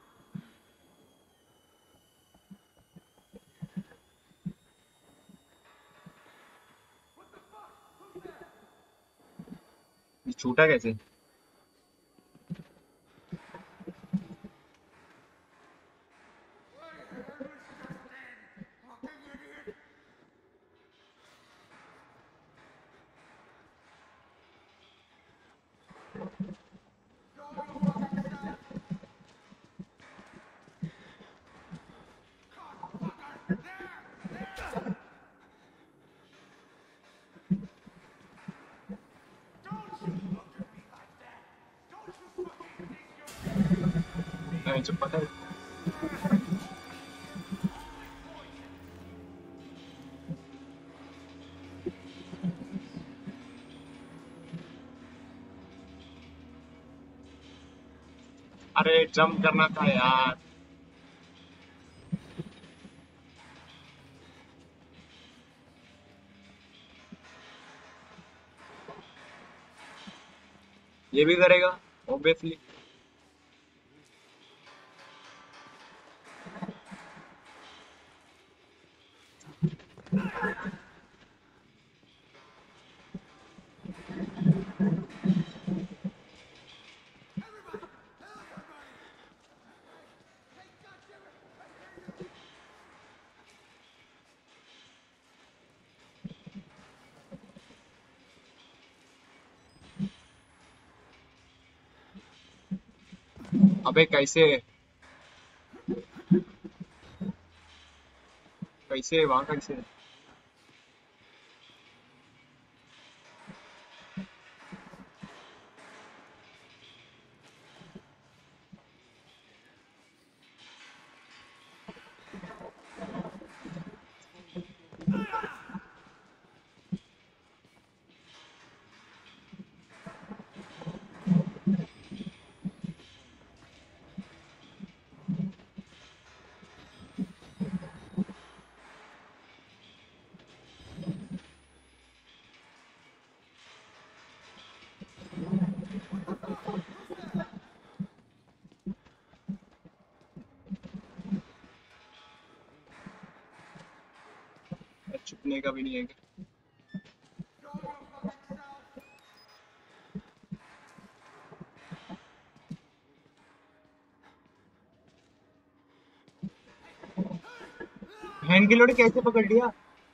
ये छूटा कैसे? मैं चुप पता है। अरे जंप करना था यार। ये भी करेगा ऑब्वियसली। अबे कैसे, कैसे वहां कैसे? छुपने का भी नहीं है क्या? बहन की लोड़ी कैसे पकड़ लिया?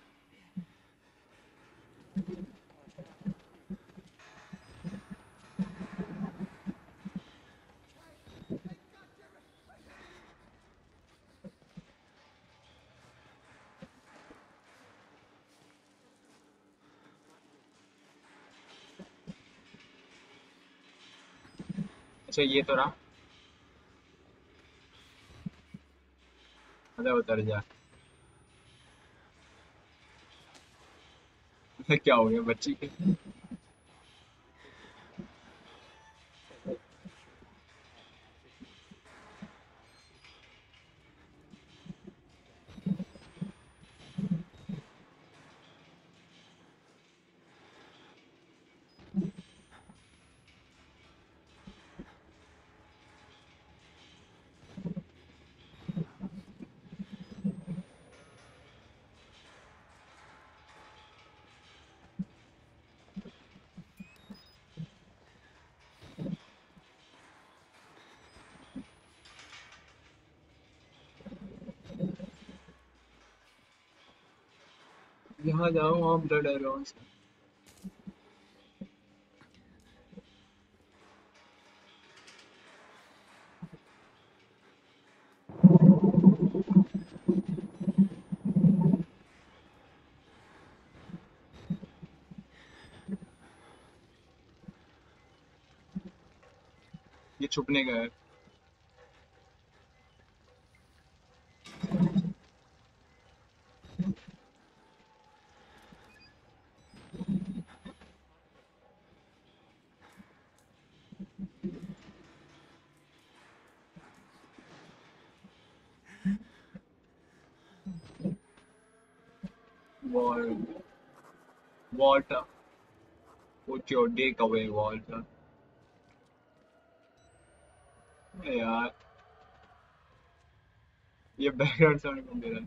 अच्छा ये तो रहा। अरे उतर जा। क्या हो गया बच्ची के? यहाँ जाओ, वहाँ ब्लड एरोन्स। ये छुपने का है। Walter, Walter, put your dick away, Walter. अरे यार, ये बैकग्राउंड साउंड कौन दे रहा है?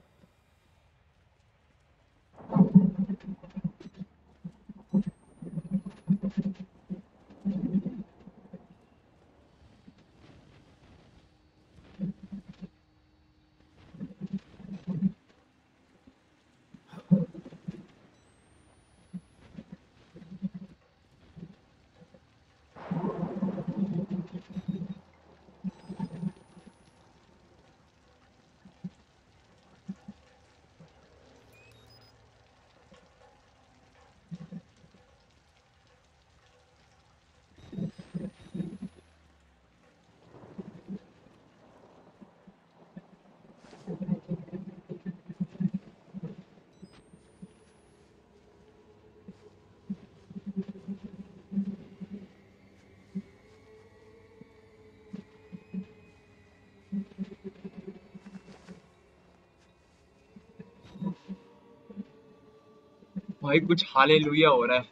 भाई कुछ हालेलुया हो रहा है।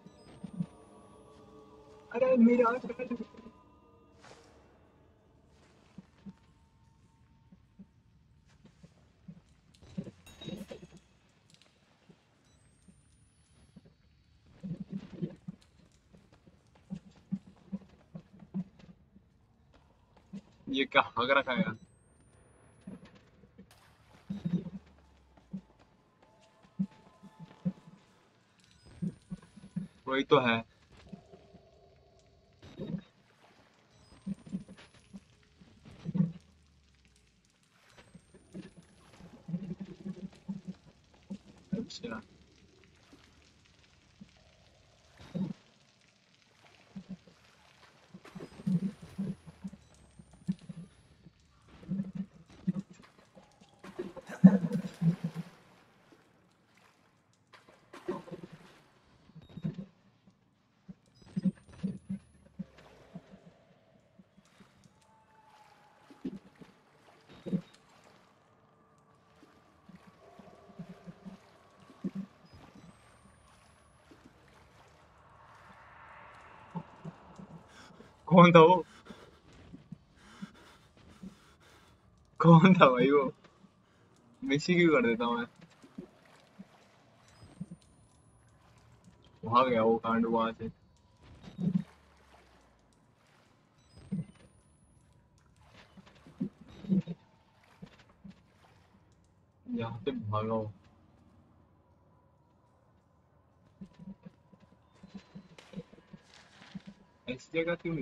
अरे मेरा ये क्या हग रखा है यार? वही तो है। अच्छा, कौन था वो? कौन था भाई वो? मिसी क्यों कर देता हूँ मैं? वहां गया वो कांड वहां से। यहाँ से भागा हो। ऐसी जगह क्यों?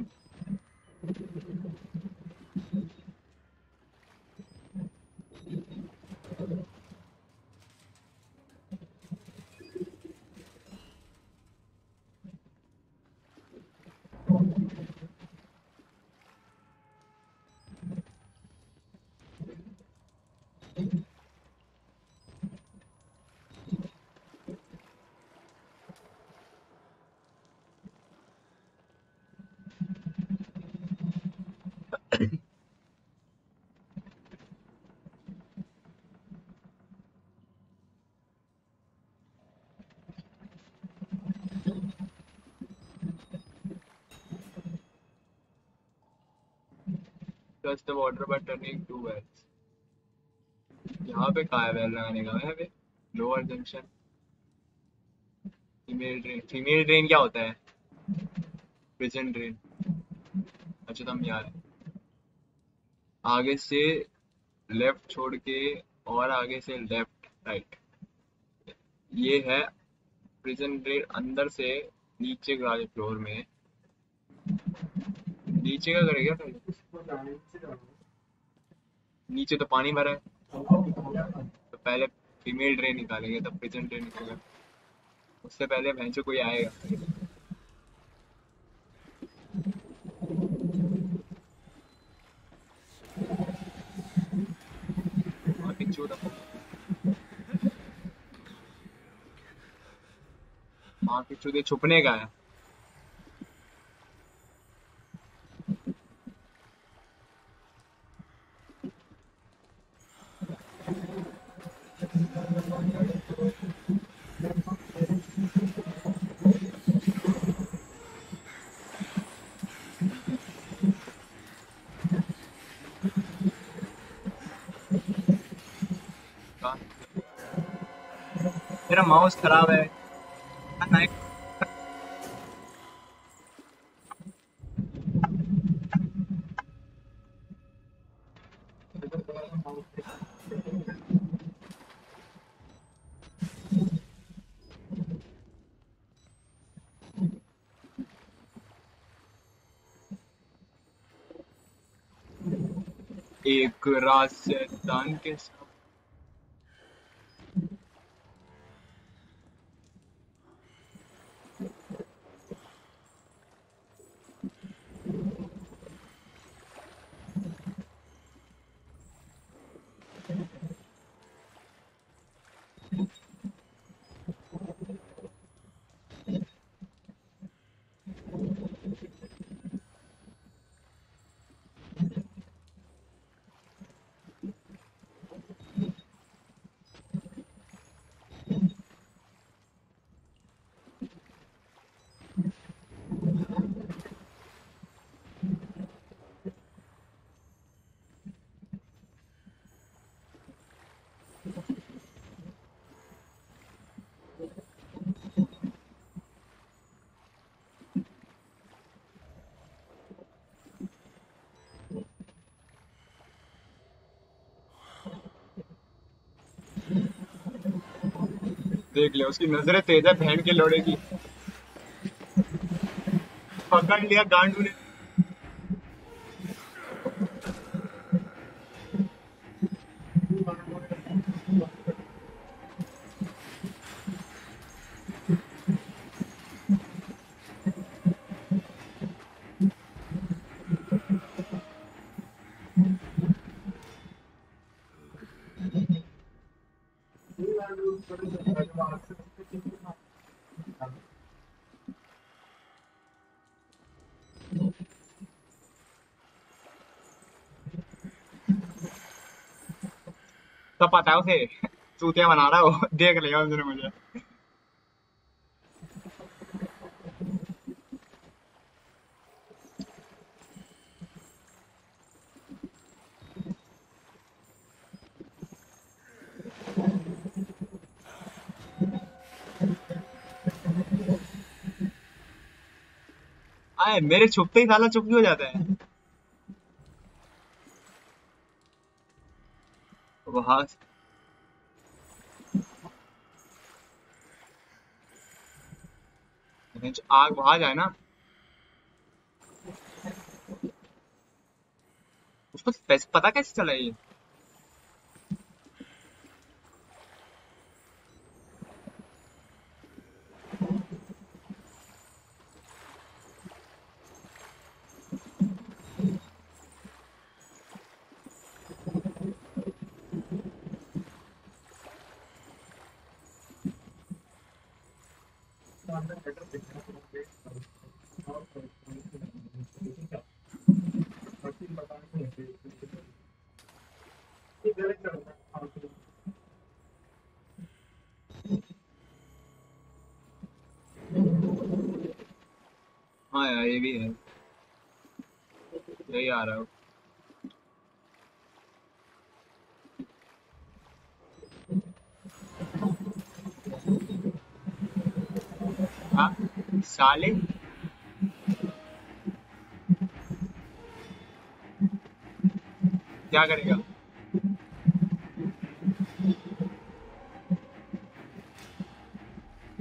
Touch the water by turning two wells. यहाँ पे कहाँ है वेल लगाने का? यहाँ पे lower junction. Female drain. Female drain क्या होता है? Present drain. अच्छा तुम यार आगे से लेफ्ट छोड़ के और आगे से लेफ्ट राइट। ये है प्रिजन ग्रेड अंदर से नीचे वाले फ्लोर में। नीचे का करेगा पहले? उसको जाने से जाना नीचे तो पानी भरा है, हमको निकाला था। तो पहले फीमेल ड्रेन निकालेंगे तब प्रिजन ड्रेन निकलेगा। उससे पहले भैंसो कोई आएगा। और पिछू था हाँ पिछू दे छुपने का है। कहाँ? मेरा माउस खराब है। एक रात शैतान के साथ। देख ले उसकी नजरें तेज है बहन के लोड़े की। पकड़ लिया गांडू ने। सब पता है उसे चूतिया बना रहा हो देख लेगा उसने मुझे। आए मेरे छुपते ही साला चुप ही हो जाता है। वहां आग वहां जाए ना उसको पता कैसे चला ये। हाँ यार ये भी है यही आ रहा है। हाँ साले क्या करेगा।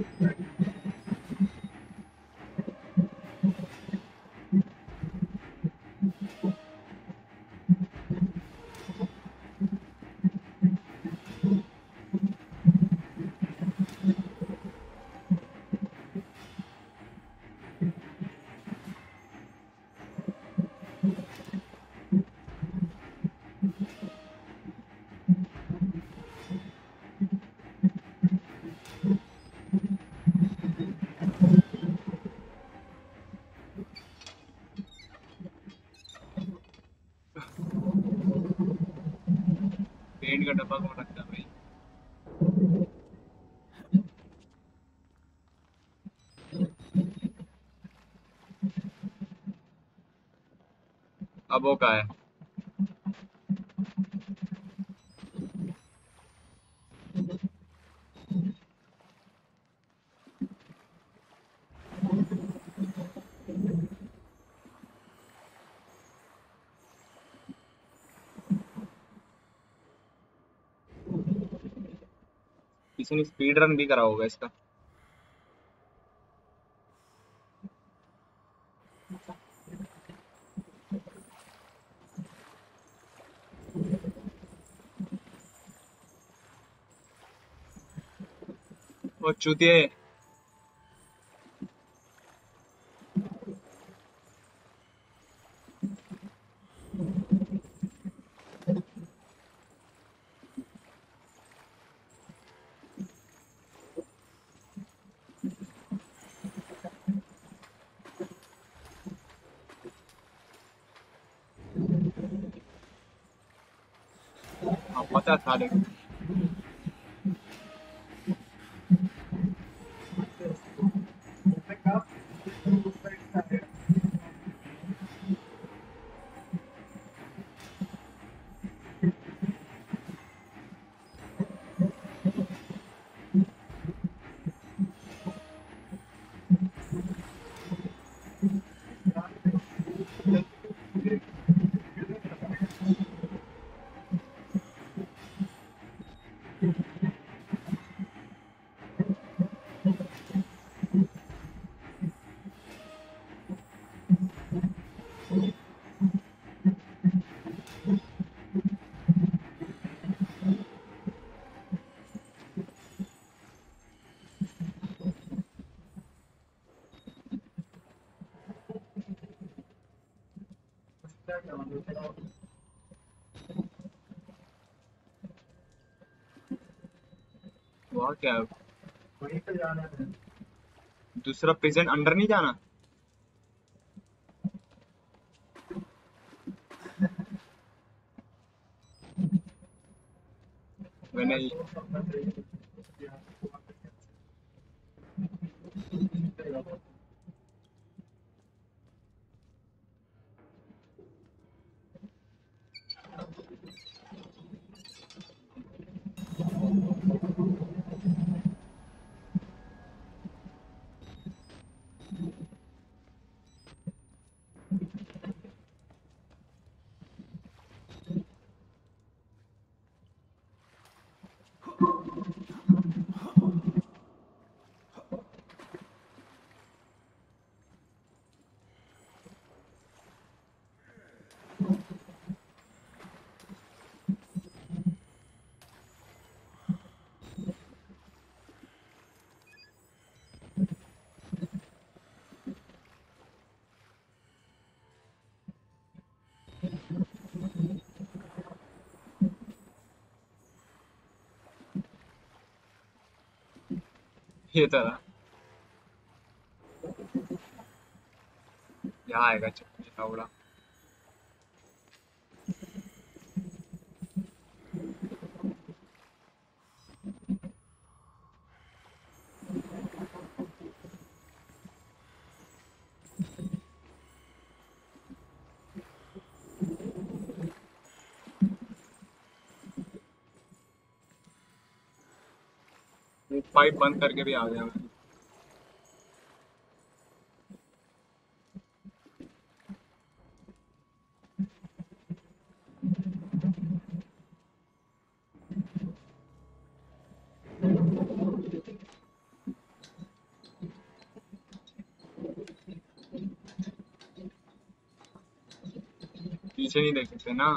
पेंट का डब्बा कौन रखता है भाई? अब वो का है? किसी ने स्पीड रन भी करा होगा इसका। वो चूतिए। हाँ पता था लेकिन वहाँ क्या है? वहीं पे जाना है। दूसरा प्रेजेंट अंडर नहीं जाना? मैंने ये तरह यहाँ आएगा चौड़ा। वो पाइप बंद करके भी आ गया मैं। पीछे नहीं देख सकते ना।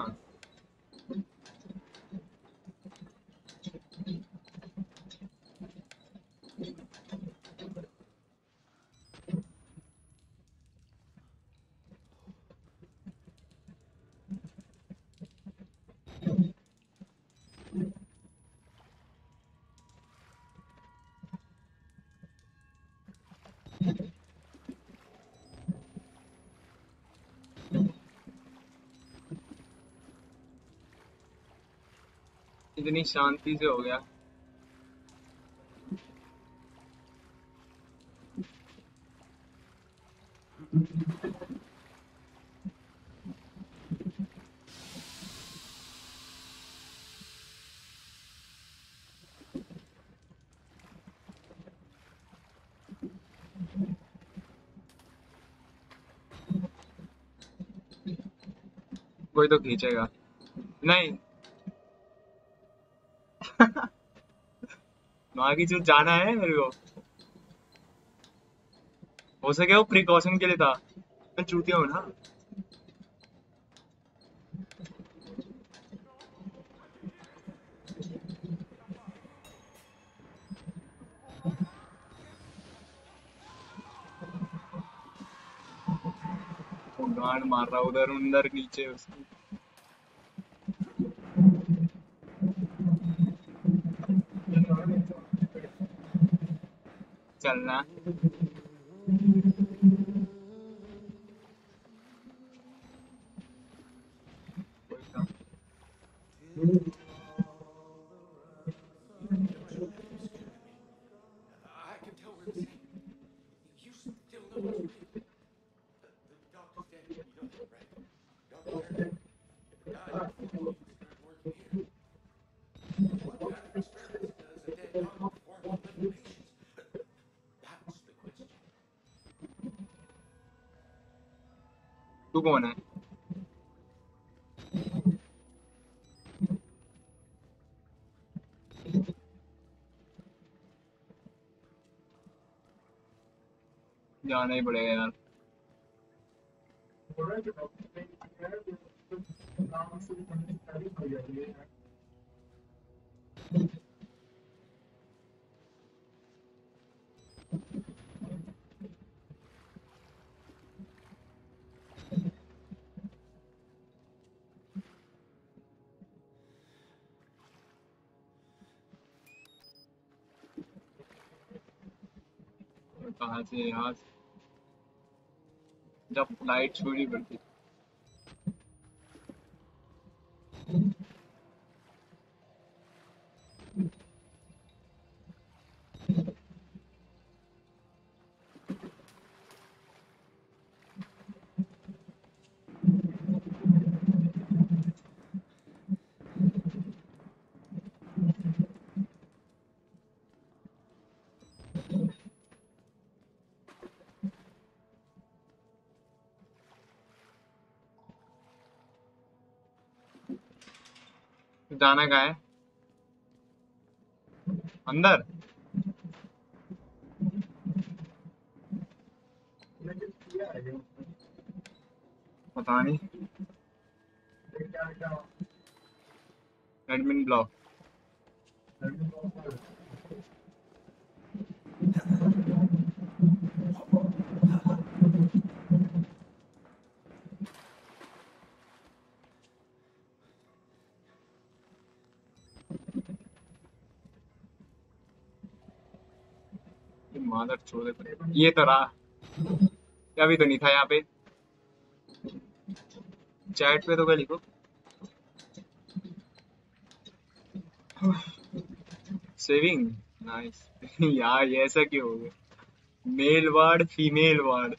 इतनी शांति से हो गया। कोई तो खींचेगा। नहीं। वहां की जो जाना है मेरे को, हो सके वो प्रिकॉशन के लिए था। मैं चूतिया हूँ ना। वो गांड मार रहा उधर अंदर नीचे उसको। चलना। कोई था। I can tell we're the same. You still know what you did. The doctor's dead. You know that, right? Doctor died before you started working here. What kind of experiments does a dead doctor perform on living patients? That's the question. तू कौन है? जाना ही पड़ेगा यार। बोल रहा है कि डॉक्टर ने किया है तो काम शुरू करने की तारीख हो जाती है। कहाँ से यहाँ से? जब लाइट छोड़ी पड़ती। जाना कहाँ है? अंदर? लेकिन किया है ये पता नहीं। क्या क्या एडमिन ब्लॉक। मादर छोड़े पर ये तो रहा। अभी तो नहीं था यहाँ पे। चैट पे तो क्या लिखो? Saving nice. यार ये ऐसा क्यों हो गया? Male ward female ward.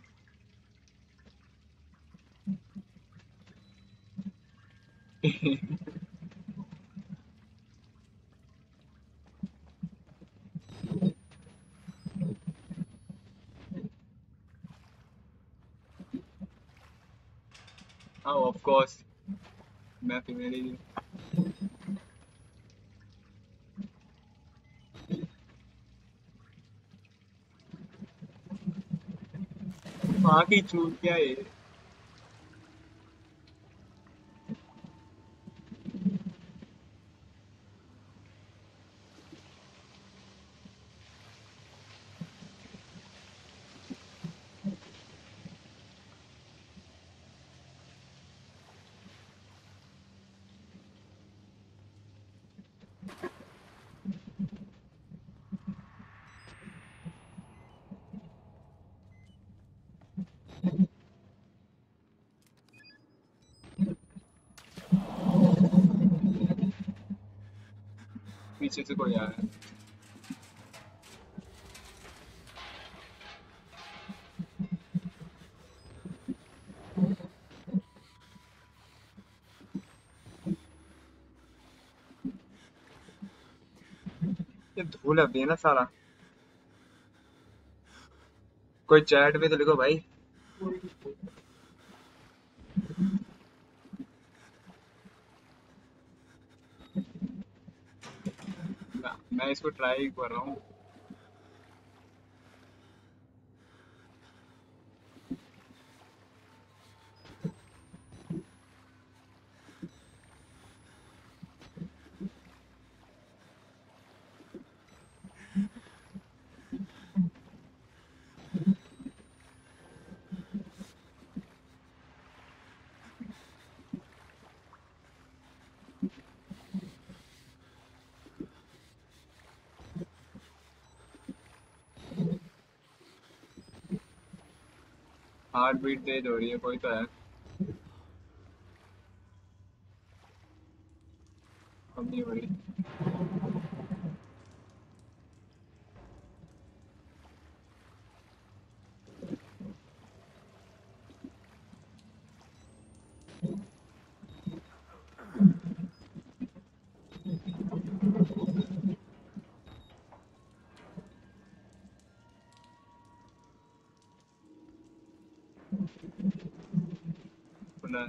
हाँ ऑफ कोर्स मैं फीमेल ही हूँ। माँ की चूत क्या है? पीछे से कोई आया है। ये धूल है ना सारा। कोई चैट में तो लिखो भाई। मैं इसको ट्राई कर रहा हूँ। हार्ट बीट तेज हो रही है, कोई तो है। अब नहीं हो रही। पुनः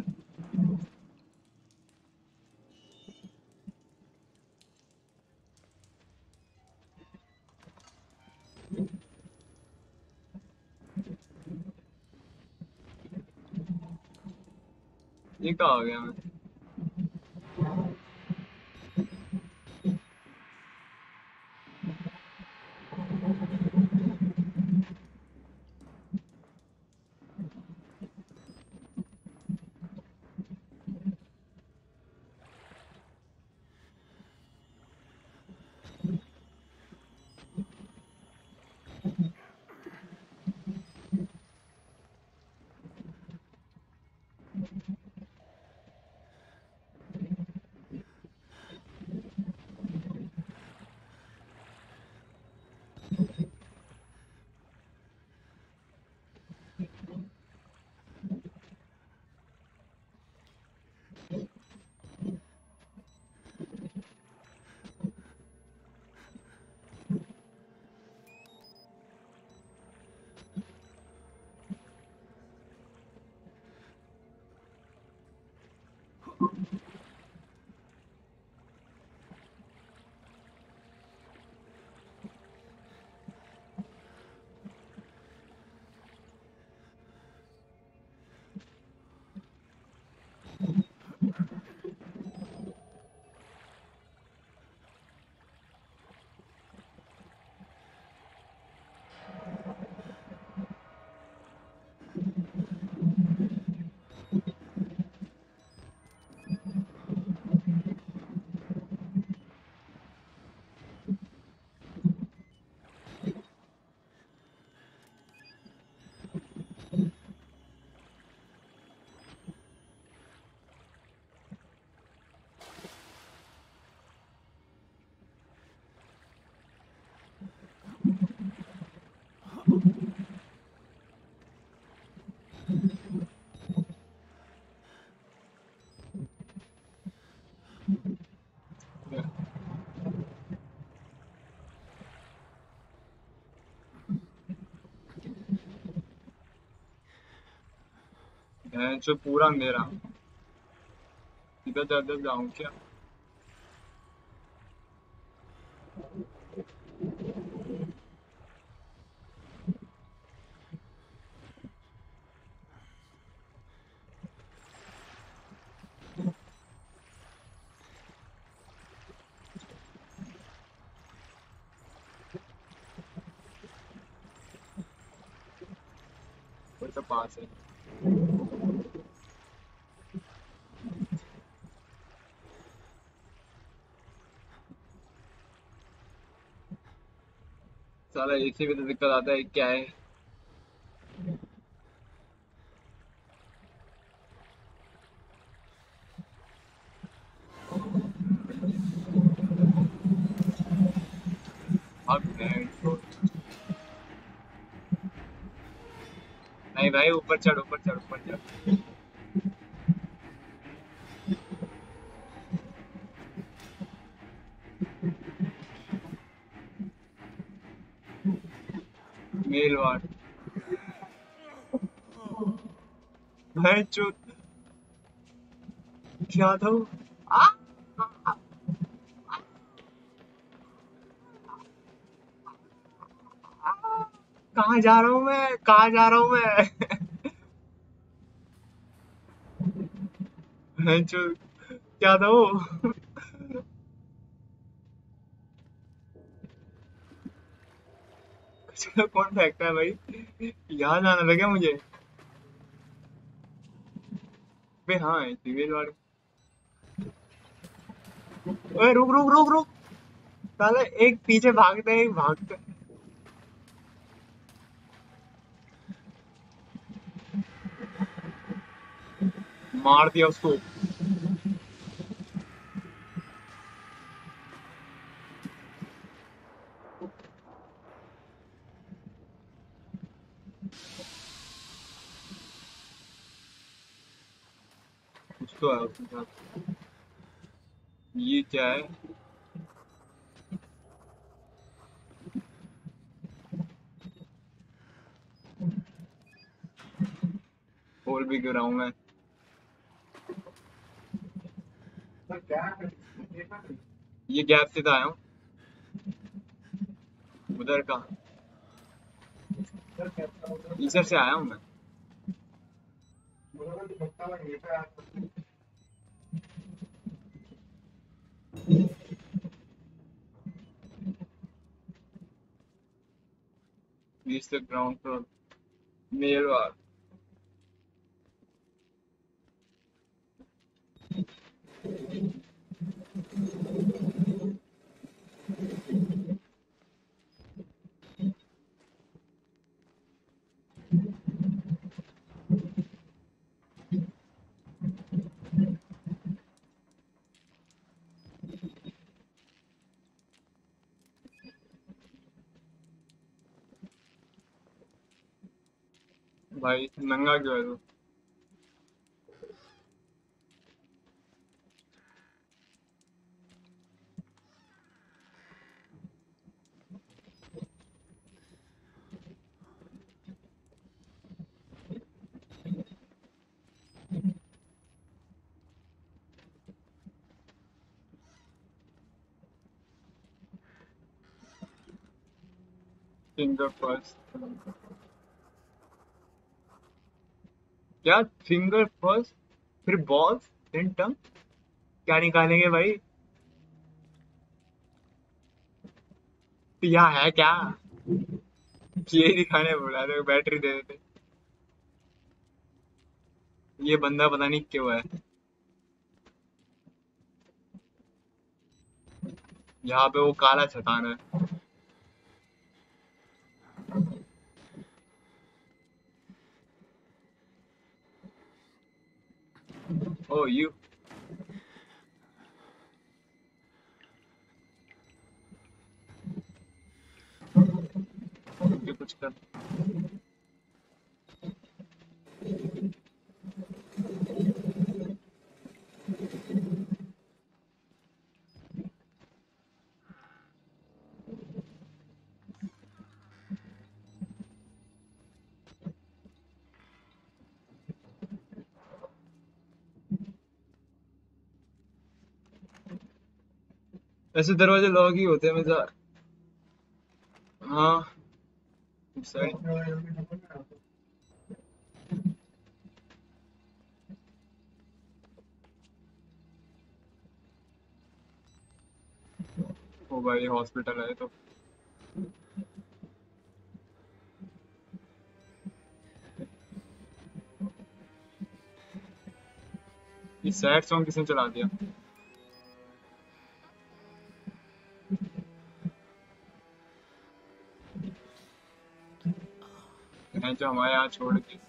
ये कहाँ आ गया मैं? मैं जो पूरा अंधेरा, इधर इधर जाऊँ क्या? कोई तो पास है। साला इसी में तो दिक्कत आता है, क्या है? अब नहीं भाई, ऊपर चढ़ ऊपर चढ़ ऊपर चढ़। Male ward. भाई चो, क्या था वो? आ! कहाँ जा रहा हूँ मैं, कहाँ जा रहा हूँ मैं? भाई चो, क्या था वो? कचरा कौन फेंकता है भाई? यहाँ जाना लगा मुझे। बे हाँ, फीमेल वार्ड। ओए रुक रुक रुक रुक। साले एक पीछे भागते हैं, एक भागते हैं। मार दिया उसको। कुछ तो है उसके साथ। ये क्या है? बोल भी क्यों रहा हूँ मैं? तो क्या देखा नहीं? ये गैप से तो आया हूँ। उधर का, उधर कैसा उधर इधर से आया हूँ मैं। उधर तो भक्ता लगे था। Reach the ground floor. Male ward. भाई नंगा क्यों है तू? Finger first. क्या? फिंगर फर्स्ट, फिर बॉल्स, देन टंग। क्या निकालेंगे भाई? तो यहाँ है क्या? ये दिखाने बोला था, बैटरी दे देते। ये बंदा पता नहीं क्यों है यहाँ पे। वो काला शैतान है। Oh you. ये कुछ कर। ऐसे दरवाजे लॉक ही होते हैं हमेशा। हाँ। इस साइड। ओ भाई हॉस्पिटल है तो। ये सैड सॉन्ग किसने चला दिया? है जो हमारे यहाँ छोड़ के।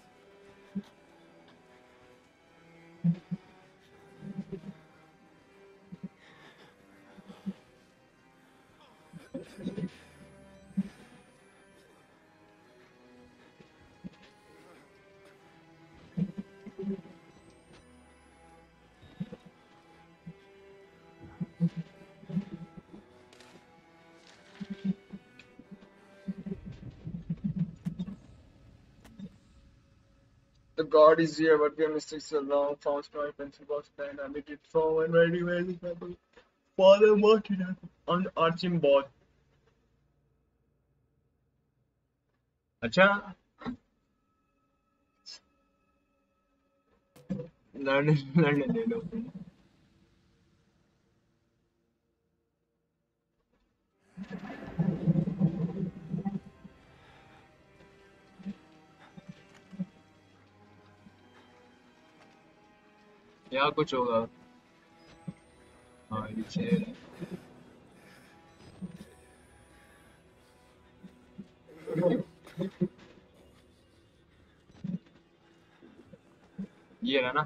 The god is here, but we are mistakes are wrong. Found my pencil box pen. I made it from and very well. Father, what did happen? On Archimbald. अच्छा लड़ने लड़ने ले लो. यहाँ कुछ होगा. हाँ ये चेयर है. ये रहा ना.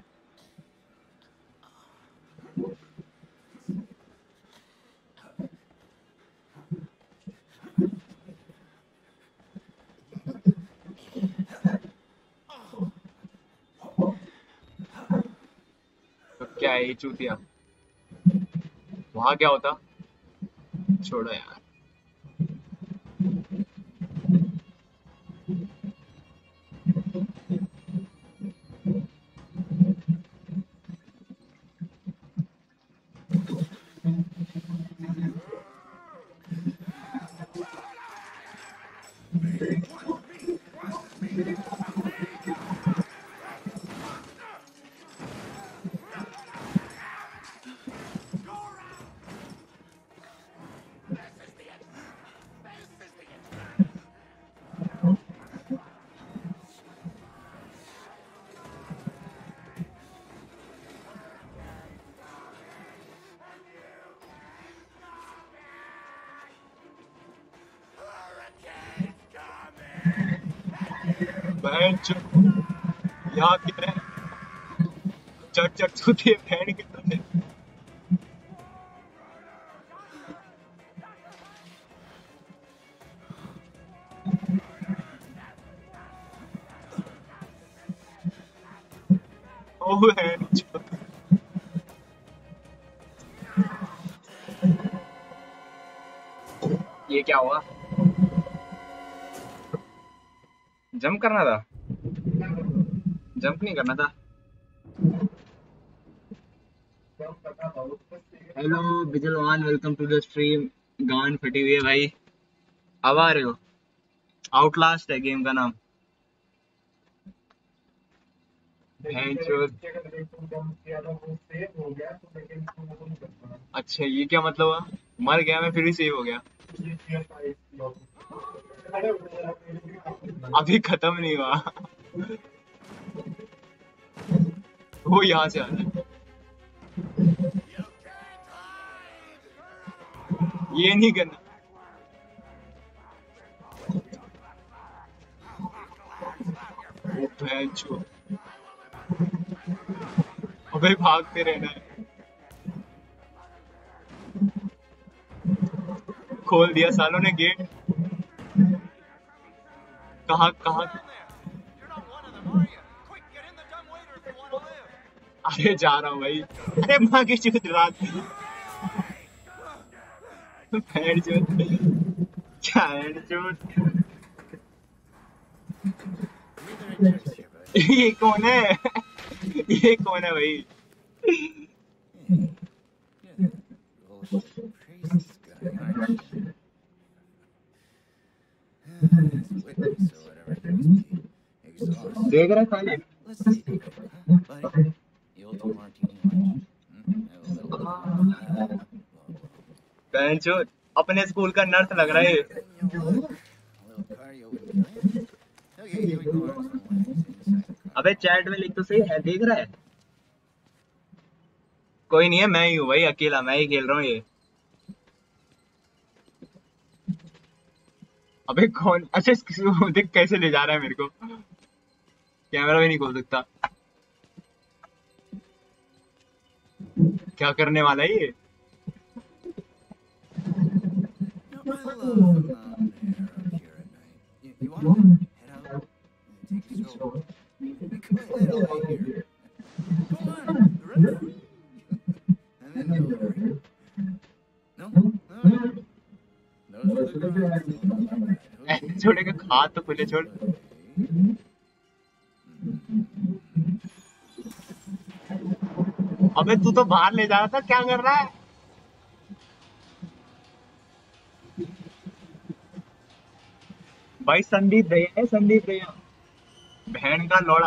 तो क्या है ये चूतिया. वहाँ क्या होता. छोड़ो यार. बहन चो यहाँ क्या है. चट चट चूतिए बहन के तुझे. ओ बहन चो. ये क्या हुआ. जंप करना था. जंप नहीं करना था. Hello Bijalwan, welcome to the stream. गान फटी हुई है भाई. अब आ रहे हो. आउटलास्ट है गेम का नाम. अच्छा ये क्या मतलब हुआ. मर गया मैं फिर भी सेव हो गया. अभी खत्म नहीं हुआ. वो यहाँ से आ रहा है. ये नहीं करना. ओ भैंचो. अबे भागते रहना है. खोल दिया सालों ने गेट. कहाँ कहाँ. अरे जा रहा हूँ भाई. अरे माँ की चूत रात. भैंड चूत. क्या भैंड चूत. ये कौन है. ये कौन है भाई. देख रहा खाली. बेंचो अपने स्कूल का नर्स लग रहा है. अबे चैट में लिख तो सही है. देख रहा है. कोई नहीं है. मैं ही हूँ भाई. अकेला मैं ही खेल रहा हूँ ये. अबे कौन. अच्छा देख कैसे ले जा रहा है मेरे को. कैमरा भी नहीं खोल सकता. क्या करने वाला है ये. छोटे का हाथ तो खुले छोड़. अबे तू तो बाहर ले जा रहा था, क्या कर रहा है? भाई संदीप भैया है, संदीप भैया, बहन का लौड़ा।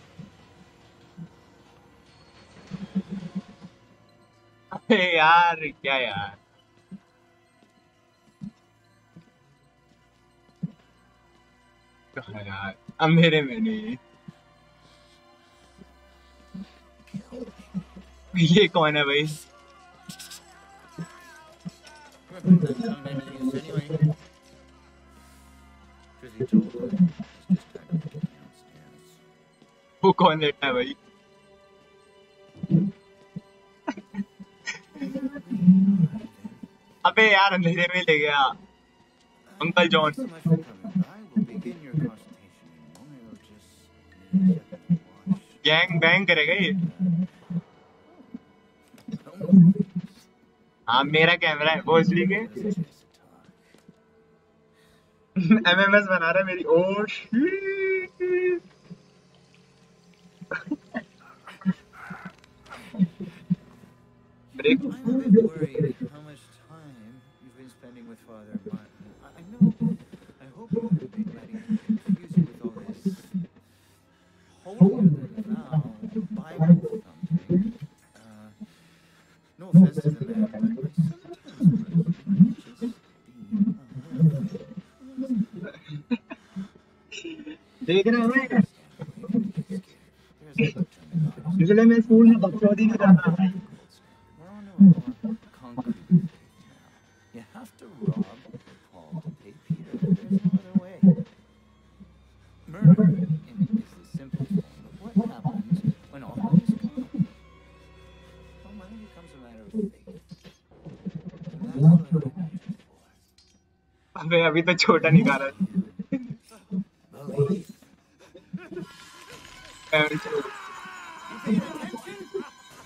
अरे यार क्या यार, कहा यार, अंधेरे में नहीं। ये कौन है भाई? Some name to use anyway. Drizzy told me he's just tied up downstairs. वो कौन लेटा है भाई? अबे यार अंधेरे में ले गया। Uncle John. So much for coming by. We'll begin your consultation in a moment. We'll just need a second to wash. Gang bang करेगा ये। No, हाँ मेरा कैमरा है भोसड़ी के। there's a chance to talk. MMS बना रहा है मेरी। Oh shit। Break. I'm a bit worried how much time you've been spending with Father Martin. I know. I hope you haven't been letting him confuse you with all this holier than thou Bible thumping. No offense to the man, but sometimes might just be a little देख रहे हैं There's no turning on. इसलिए मैं school में बकचोदी नहीं करता। We're on to a more concrete phase now. You have to rob Paul to pay Peter. There's no other way. Murder is the simple thing, but what happens when all money is gone? Well, money becomes a matter of faith. And that's what I'm here for. अबे अभी तो छोटा निकाला। Believe. You paying attention?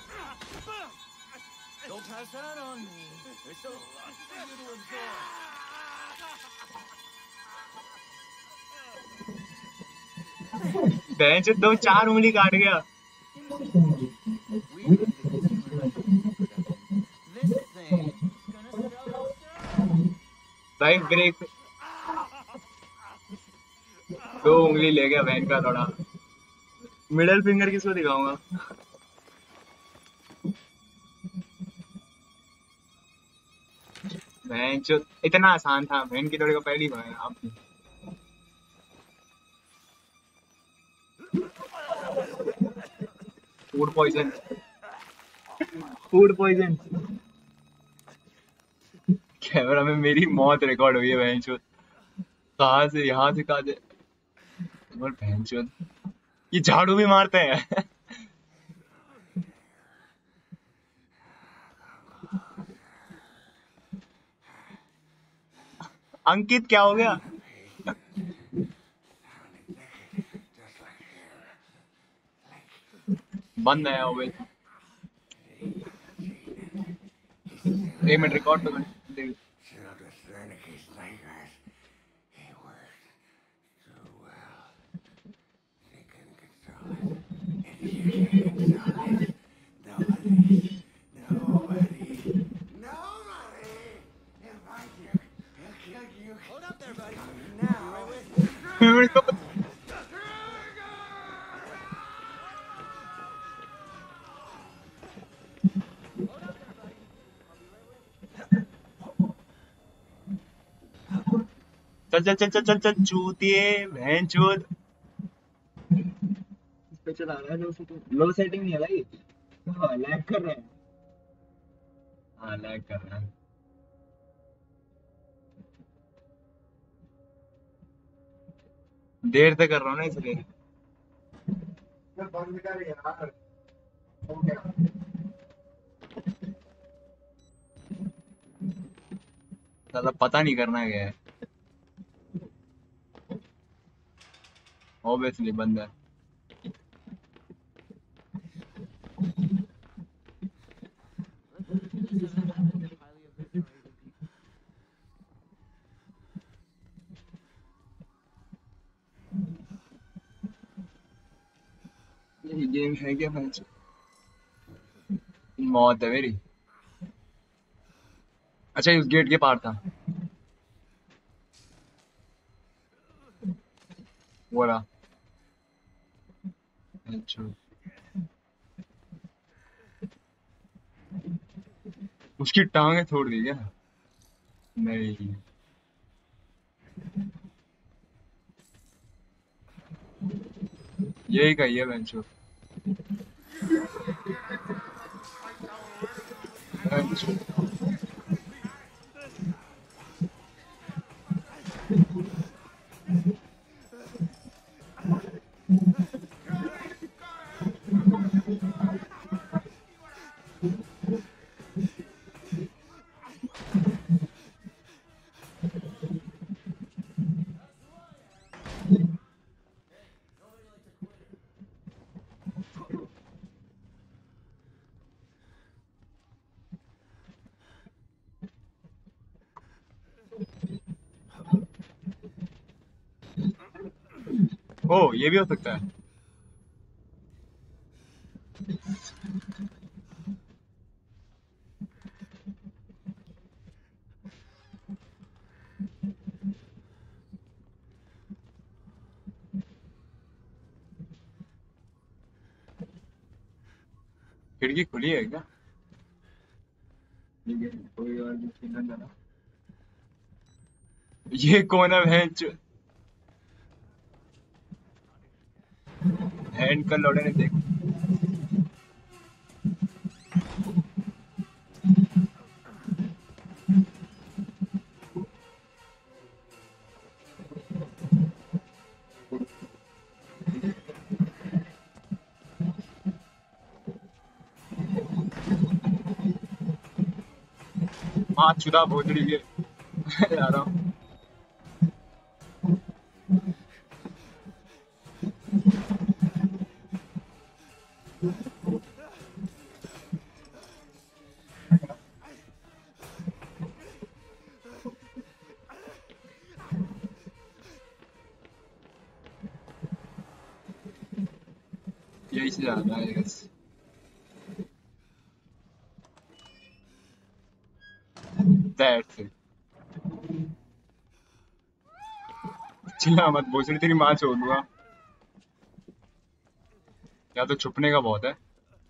Don't pass that on me. There's a lot for you to absorb. बहन चोद 2-4 उंगली काट गया। We need the consumer electronics production. This thing is gonna sell itself. भाई ब्रेक। 2 उंगली ले गया बहन का थोड़ा। मिडिल फिंगर किसको दिखाऊंगा? बहन चोद इतना आसान था, बहन की थोड़ी को पहली बार अब। Food poison, food poison. Camera में मेरी मौत रिकॉर्ड हुई है बहन चोद। कहाँ से, यहाँ से कहाँ से? और बहन चोद ये झाड़ू भी मारते हैं। अंकित क्या हो गया? बंद है वो। 1 मिनट रिकॉर्ड तो कर। Hold up there, buddy. Now, with चल चल चल चल चल चल चूतिए बहन चोद। इस पे चला रहा है लो सेटिंग नहीं है भाई। हाँ लैग कर रहा है। हाँ लैग कर रहा है। देर से कर रहा हूँ ना इसलिए। बंद कर यार, हो गया। साला पता नहीं करना क्या है। ऑब्वियसली बंद है। ये गेम है क्या मैच? मौत है मेरी। अच्छा, ये उस गेट के पार था। वो रहा। अच्छा, उसकी टांगे तोड़ दी क्या? नहीं, यही कही है बेंचो। बेंचो। ओ, ये भी हो सकता है। खिड़की खुली है क्या? ठीक है, कोई और भी सीधा जाना। ये कौन है बेंच? हैंड कर लौटे ने देख। माँ चुदा भोजड़ी के आ रहा हूँ। यही से जाना है बस। That's it. चिल्ला मत भोसड़ी, तेरी माँ छोड़ दूंगा। या तो छुपने का बहुत है।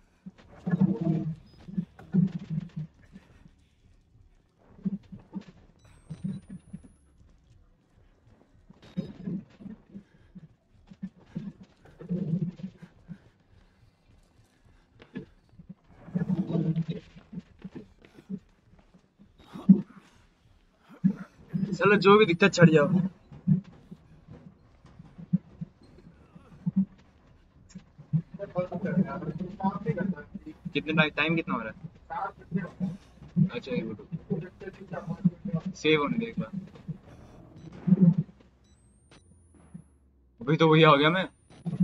चलो, जो भी दिक्कत चढ़ जाओ। कितने टाइम कितना हो रहा है? अच्छा, एक मिनट सेव होने दे एक बार। अभी तो वही आ गया मैं।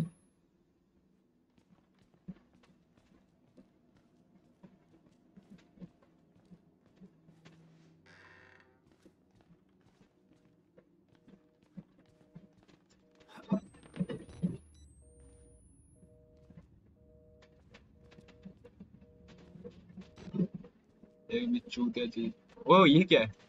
एक भी चूतिया चीज। ओ, ये क्या है?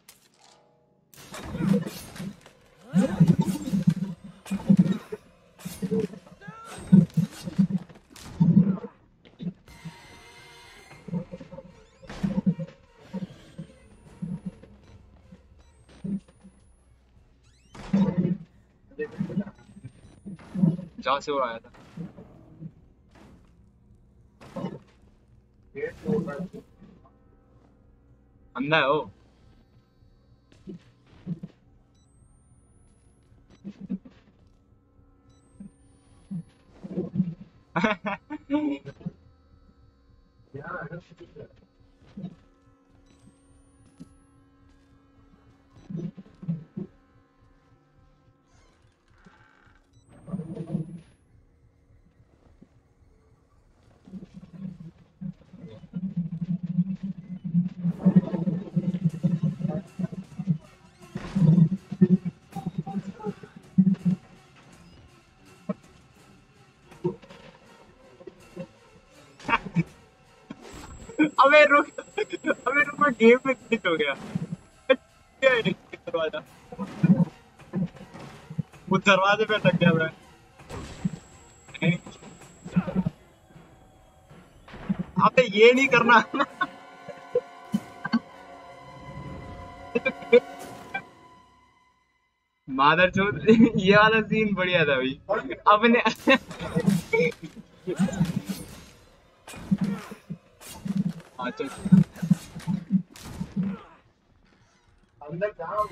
जहाँ से वो आया था। अंधा है वो। अबे रुक, अबे रुक, मैं गेम में क्लिक हो गया। क्या है दरवाजा? वो दरवाजे पे अटक गया मैं। अबे ये नहीं करना। मादरचोद। ये वाला सीन बढ़िया था भाई अपने। हाँ चल। अंदर जाओ,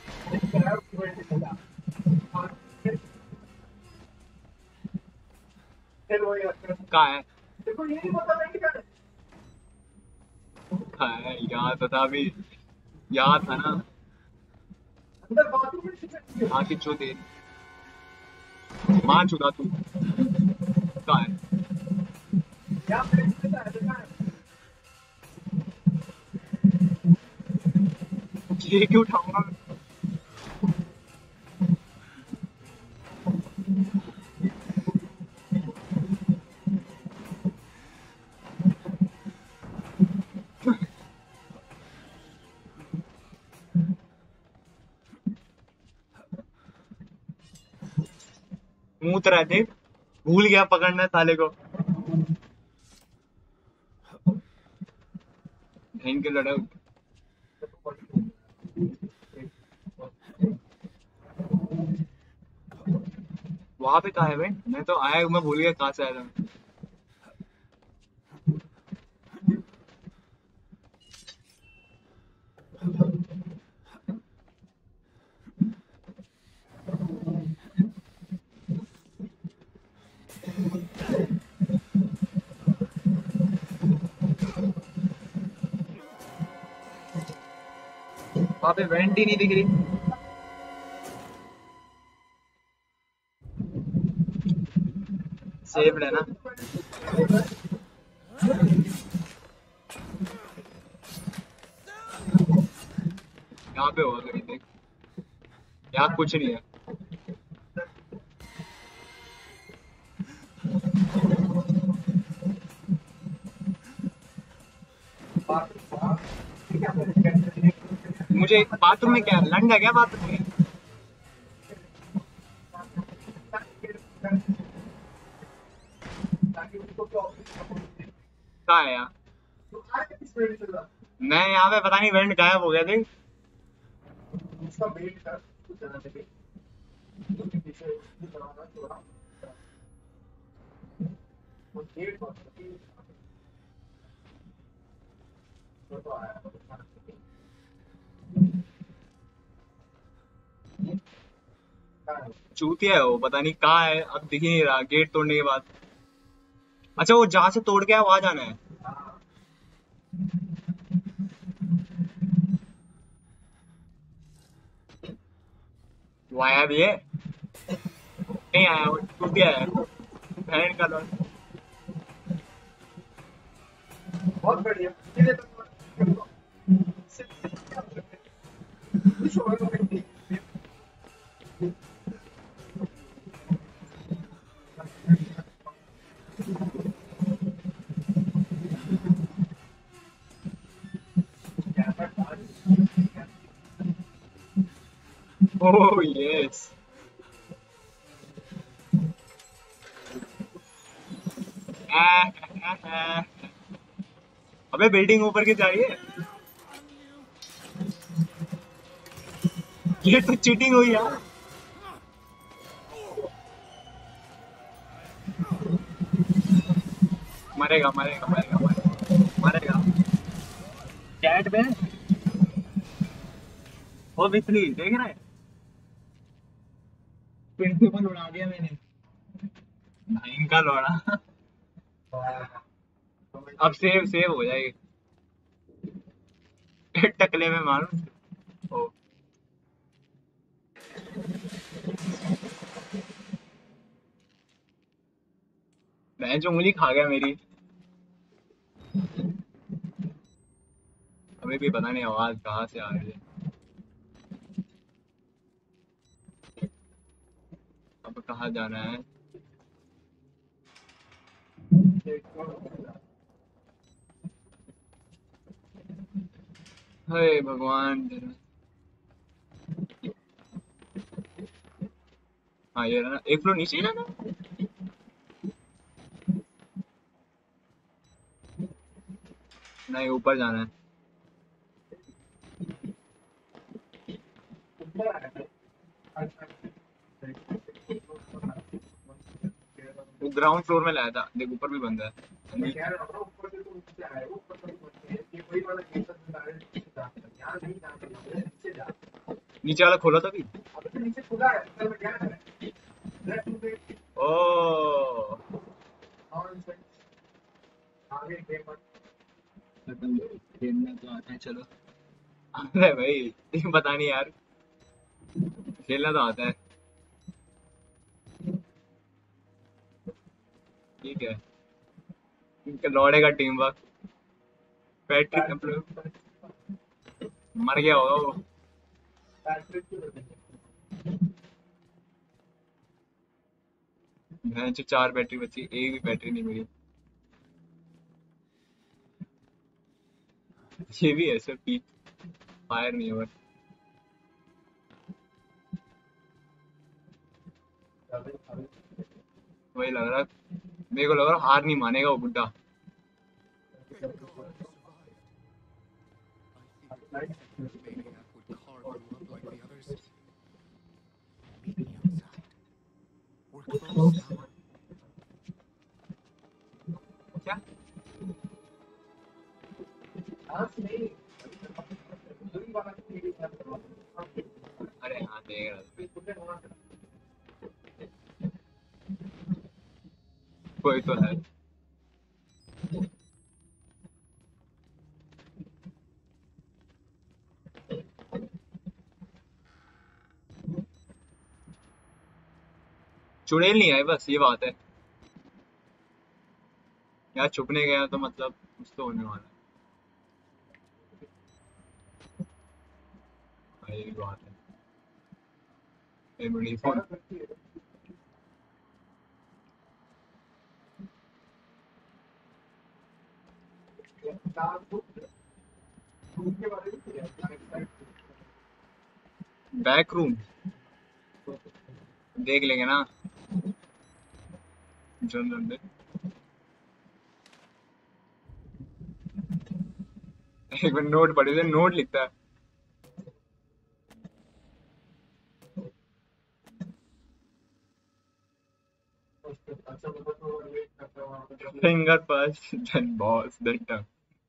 फिर वही कहाँ है? देखो, ये नहीं पता नहीं क्या है। कहाँ है? याद तो था अभी, याद था ना। अंदर बाथरूम में चिकन है। हाँ कि चूते मार चुका तू। कहाँ है? यहाँ पे देखा है, देखा है। ये क्यों उठाऊंगा मैं? मुंह तरह देख, भूल गया पकड़ना साले को। बहन के लड़ा। वहां पे कहाँ है भाई? मैं तो आया, मैं भूल गया कहाँ से आया था। वहां पे वेंट ही नहीं दिख रही। सेव है ना? यहाँ पे होगा कहीं देख। यहाँ कुछ नहीं है। मुझे बाथरूम में क्या लंड है क्या बाथरूम में? ताकि उसको प्रॉब्लम कहाँ है यहाँ? तो आगे किस वेट चल रहा मैं यहाँ पे पता नहीं वेंट गायब हो गया देख। उसका वेट कर कुछ ज़्यादा देखे उसके पीछे उसकी चलाना थोड़ा वो डेट बहुत तो आया चूतिया है वो, पता नहीं कहाँ है, अब दिख ही नहीं रहा गेट तोड़ने के बाद। अच्छा वो जहाँ से तोड़ के आया वहां जाना है। वो आया भी है? नहीं आया, वो चूतिया है बहन का लौंडा। बहुत बढ़िया ये तो कुछ होगा नहीं ओह यस। अबे बिल्डिंग ऊपर की जा रही है। ये तो चीटिंग हुई यार। मरेगा मरेगा मरेगा मरेगा मरेगा। कैट में वो बिजली देख रहा है। प्रिंसिपल उड़ा दिया मैंने। भाई इनका लौड़ा। अब सेव सेव हो जाएगी। टकले में मारूं। ओ मैं जो उंगली खा गया मेरी। अभी भी पता नहीं आवाज कहाँ से आ रही है। अब कहाँ जाना है? हे भगवान तेरा। हाँ ये रहा ना, एक फ्लोर नीचे ही ना। नहीं ऊपर जाना है। ऊपर आया है। अच्छा, वो ग्राउंड फ्लोर में लाया था, देख ऊपर भी बंद है। मैं कह रहा हूँ ना, ऊपर से तो नीचे आए हो, ऊपर तक मत गए। ये वही वाला केस है, डायरेक्ट नीचे जाता है। यहाँ नहीं जाना चाहिए, नीचे जा। नीचे वाला खोला था भी। अब तो नीचे खुला है, अंदर में क्या है? Left to the oh nonsense. आगे गए मत। खेलना तो आता है चलो। अरे भाई ये पता नहीं यार, खेलना तो आता है। ठीक है, इनका लौड़ेगा टीम वर्क। पैट्रिक मर गया होगा वो। पैट्रिक की वजह से। मैं जो 4 बैटरी बची, एक भी बैटरी नहीं मिली। ये भी ऐसे पीक फायर नहीं हुआ। वही लग रहा, मेरे को लग रहा हार नहीं मानेगा वो बुड्ढा। Thank God you survived. I think the maniac would carve you up like the others. Meet me outside. We're close now. क्या? आज नहीं, दूरी वाला की मेरी बात करो। अरे हाँ देख रहा था। तुमने वहाँ से कोई तो है। चुड़ैल नहीं आई, बस ये बात है। यार छुपने गया तो मतलब कुछ तो होने वाला है। हाँ, ये भी बात है। ये बड़ी फोन। बात करती है। दांत रूम के बारे में क्या है? बैक रूम देख लेंगे ना, जनरल में। एक बार नोट पढ़े थे, नोट लिखता है। अच्छा मतलब तो वेट करता हूँ वहाँ पे। Finger first then boss then tongue.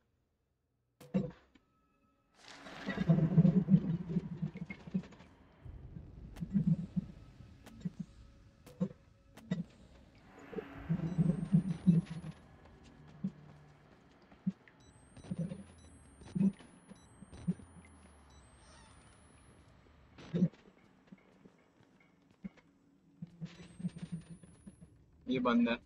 ये बंद है।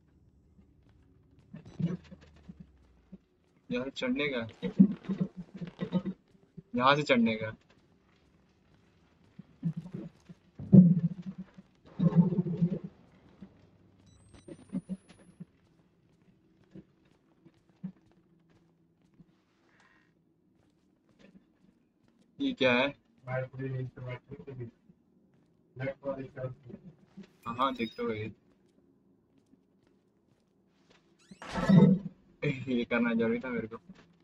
यहाँ से चढ़ने का, यहाँ से चढ़ने का। ये क्या है? बैटरी के भी लेफ्ट वाली तरफ। हाँ देख तो गई। ये करना जरूरी था मेरे को।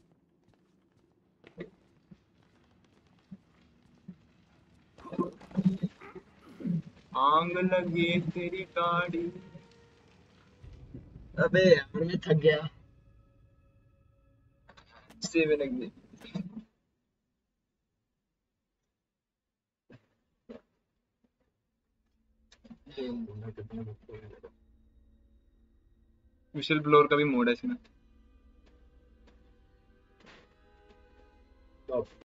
आग लगी तेरी गाड़ी। अबे यार मैं थक गया। से में लग गई। विशल ब्लोअर का भी मोड है इसमें।